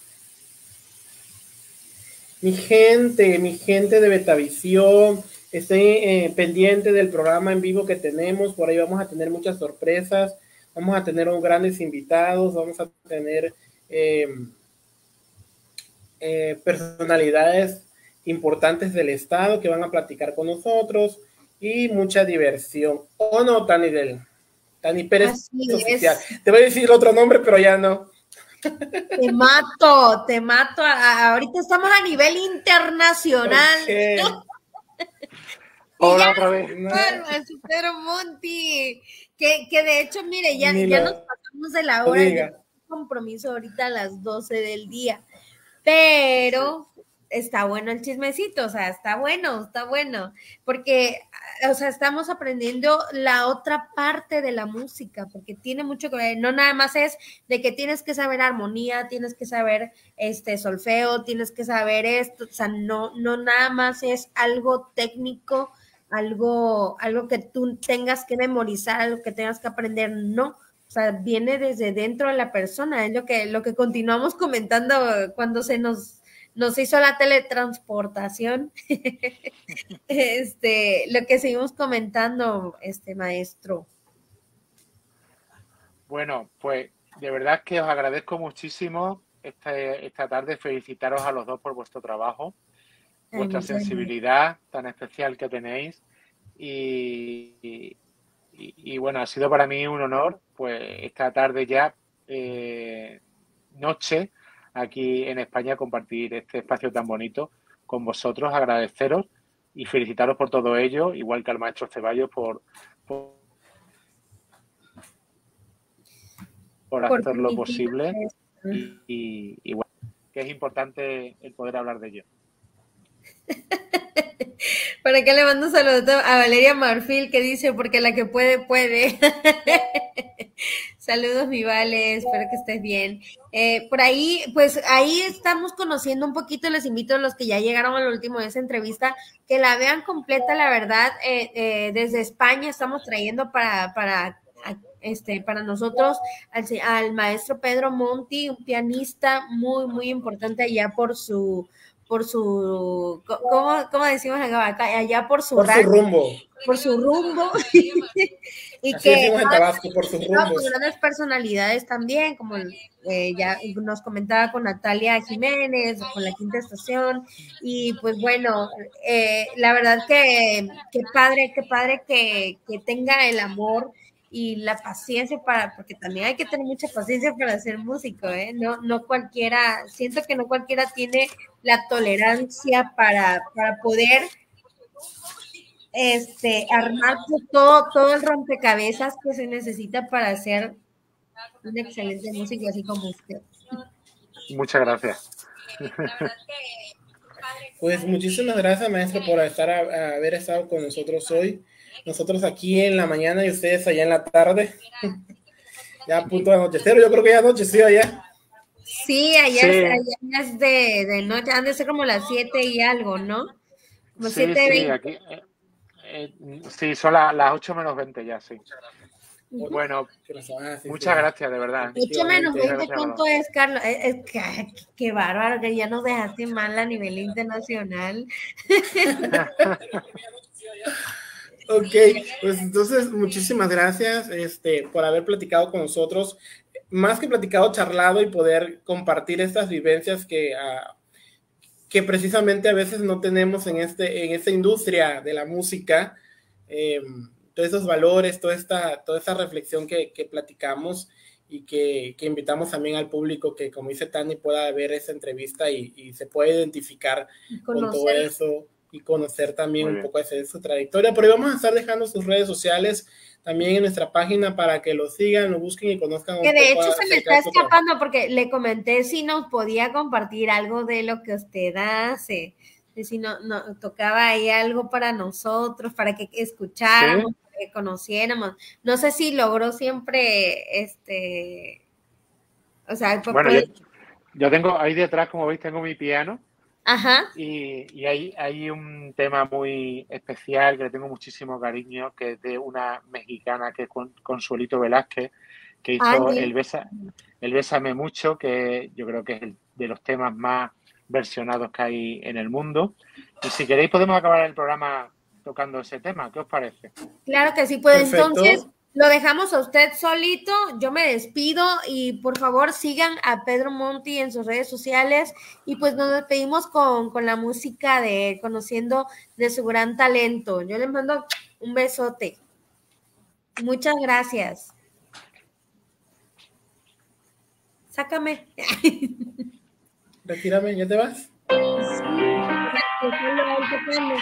Mi gente, mi gente de Betavisión, estén eh, pendiente del programa en vivo que tenemos. Por ahí vamos a tener muchas sorpresas. Vamos a tener unos grandes invitados. Vamos a tener eh, eh, personalidades importantes del estado que van a platicar con nosotros y mucha diversión. ¿O no, Tani del? Tani Pérez Así oficial. Es. Te voy a decir el otro nombre, pero ya no. Te mato, te mato. Ahorita estamos a nivel internacional. Okay. Hola ya, otra vez. No. Pedro Monti. Que, que de hecho, mire, ya, ya nos pasamos de la hora. Yo tengo un compromiso ahorita a las doce del día. Pero está bueno el chismecito, o sea, está bueno, está bueno, porque, o sea, estamos aprendiendo la otra parte de la música, porque tiene mucho que ver, no nada más es de que tienes que saber armonía, tienes que saber este solfeo, tienes que saber esto, o sea, no, no nada más es algo técnico, algo, algo que tú tengas que memorizar, algo que tengas que aprender, no. O sea, viene desde dentro de la persona, es lo que, lo que continuamos comentando cuando se nos, nos hizo la teletransportación. este, lo que seguimos comentando, este maestro. Bueno, pues de verdad que os agradezco muchísimo esta, esta tarde, felicitaros a los dos por vuestro trabajo, Ay, vuestra sensibilidad bien. Tan especial que tenéis y, y Y, y bueno, ha sido para mí un honor, pues esta tarde ya, eh, noche, aquí en España, compartir este espacio tan bonito con vosotros, agradeceros y felicitaros por todo ello, igual que al maestro Ceballos por, por, por hacer lo posible y, y, y bueno, que es importante el poder hablar de ello. ¿Para qué le mando un saludo a Valeria Marfil que dice, porque la que puede, puede? Saludos, mi Vale, espero que estés bien. Eh, por ahí, pues ahí estamos conociendo un poquito, les invito a los que ya llegaron al último de esa entrevista, que la vean completa, la verdad, eh, eh, desde España estamos trayendo para, para, este, para nosotros al, al maestro Pedro Monti, un pianista muy, muy importante allá por su... por su, ¿cómo, cómo decimos acá? Allá por su, por su rumbo. Por su rumbo. y Así que en Tabasco, por sus rumbos. Con grandes personalidades también, como eh, ya nos comentaba con Natalia Jiménez, con la Quinta Estación, y pues bueno, eh, la verdad que qué padre, qué padre que, que tenga el amor y la paciencia para, porque también hay que tener mucha paciencia para ser músico, ¿eh? No, no cualquiera, siento que no cualquiera tiene la tolerancia para, para poder este, armar todo, todo el rompecabezas que se necesita para hacer un excelente músico así como usted. Muchas gracias. Pues muchísimas gracias, maestro, por estar a, a haber estado con nosotros hoy. Nosotros aquí en la mañana y ustedes allá en la tarde. Ya a punto de anochecer, yo creo que ya anocheció ya. Sí, ayer, sí. ayer es de, de noche, han de ser como las siete y algo, ¿no? Como sí, sí, aquí, eh, eh, sí, son la, las ocho menos veinte ya, sí. Uh-huh. Bueno, muchas gracias, de verdad. ocho menos veinte, ¿cuánto es, Carlos? Es, es que, qué bárbaro, que ya nos dejaste mal a nivel internacional. Ok, pues entonces muchísimas gracias este, por haber platicado con nosotros, más que platicado, charlado y poder compartir estas vivencias que, uh, que precisamente a veces no tenemos en, este, en esta industria de la música, eh, todos esos valores, toda esta, toda esta reflexión que, que platicamos y que, que invitamos también al público que, como dice Tani, pueda ver esa entrevista y, y se pueda identificar con todo eso y conocer también un poco de su trayectoria. Pero vamos a estar dejando sus redes sociales también en nuestra página para que lo sigan, lo busquen y conozcan un poco. Que de poco hecho se me está escapando porque le comenté si nos podía compartir algo de lo que usted hace, de si no, no tocaba ahí algo para nosotros, para que escucháramos, ¿sí? Para que conociéramos. No sé si logró siempre, este, o sea, bueno, puede... yo, yo tengo ahí detrás, como veis, tengo mi piano. Ajá. Y, y hay, hay un tema muy especial que le tengo muchísimo cariño, que es de una mexicana que es Consuelito Velázquez, que hizo el, Besa, el Bésame Mucho, que yo creo que es el, de los temas más versionados que hay en el mundo. Y si queréis podemos acabar el programa tocando ese tema. ¿Qué os parece? Claro que sí, pues Perfecto. Entonces lo dejamos a usted solito, yo me despido y por favor sigan a Pedro Monti en sus redes sociales y pues nos despedimos con, con la música de Conociendo de su gran talento. Yo les mando un besote. Muchas gracias. Sácame. Retírame, ¿ya te vas? Sí, gracias.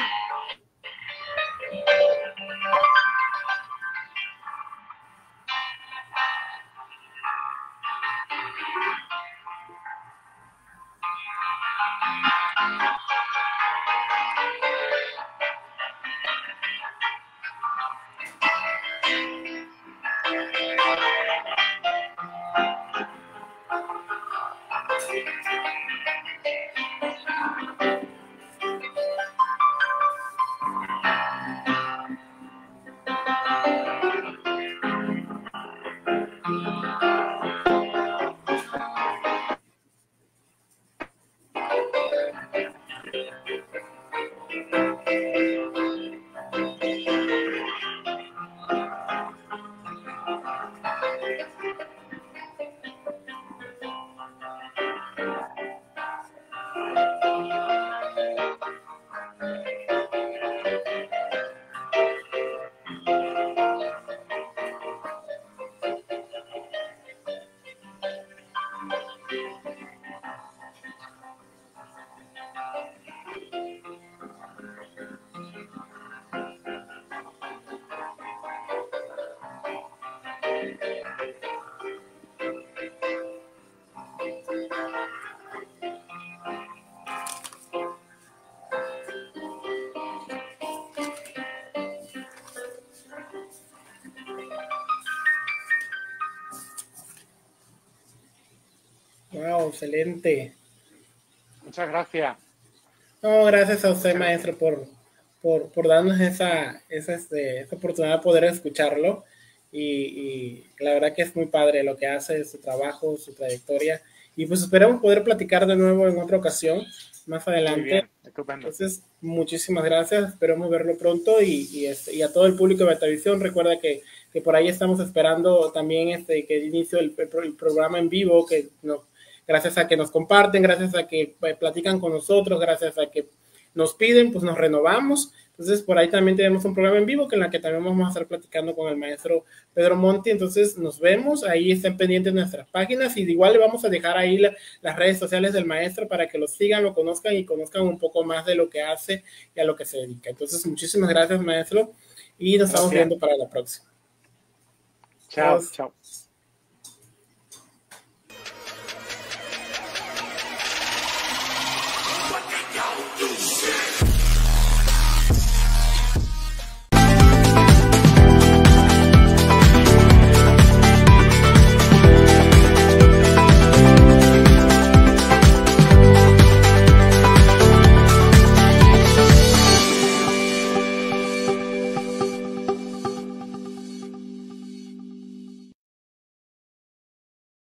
Wow, excelente. Muchas gracias. No, gracias a usted, maestro, por, por, por darnos esa, esa, este, esa oportunidad de poder escucharlo. Y, y la verdad que es muy padre lo que hace, su trabajo, su trayectoria. Y pues esperamos poder platicar de nuevo en otra ocasión, más adelante. Muy bien, estupendo. Entonces, muchísimas gracias. Esperamos verlo pronto. Y, y, este, y a todo el público de Betavisión, recuerda que, que por ahí estamos esperando también este, que inicie el, el programa en vivo, que no. Gracias a que nos comparten, gracias a que platican con nosotros, gracias a que nos piden, pues nos renovamos. Entonces, por ahí también tenemos un programa en vivo que en la que también vamos a estar platicando con el maestro Pedro Monti. Entonces, nos vemos, ahí estén pendientes de nuestras páginas y de igual le vamos a dejar ahí la, las redes sociales del maestro para que lo sigan, lo conozcan y conozcan un poco más de lo que hace y a lo que se dedica. Entonces, muchísimas gracias, maestro, y nos gracias. Estamos viendo para la próxima. Chao, chao.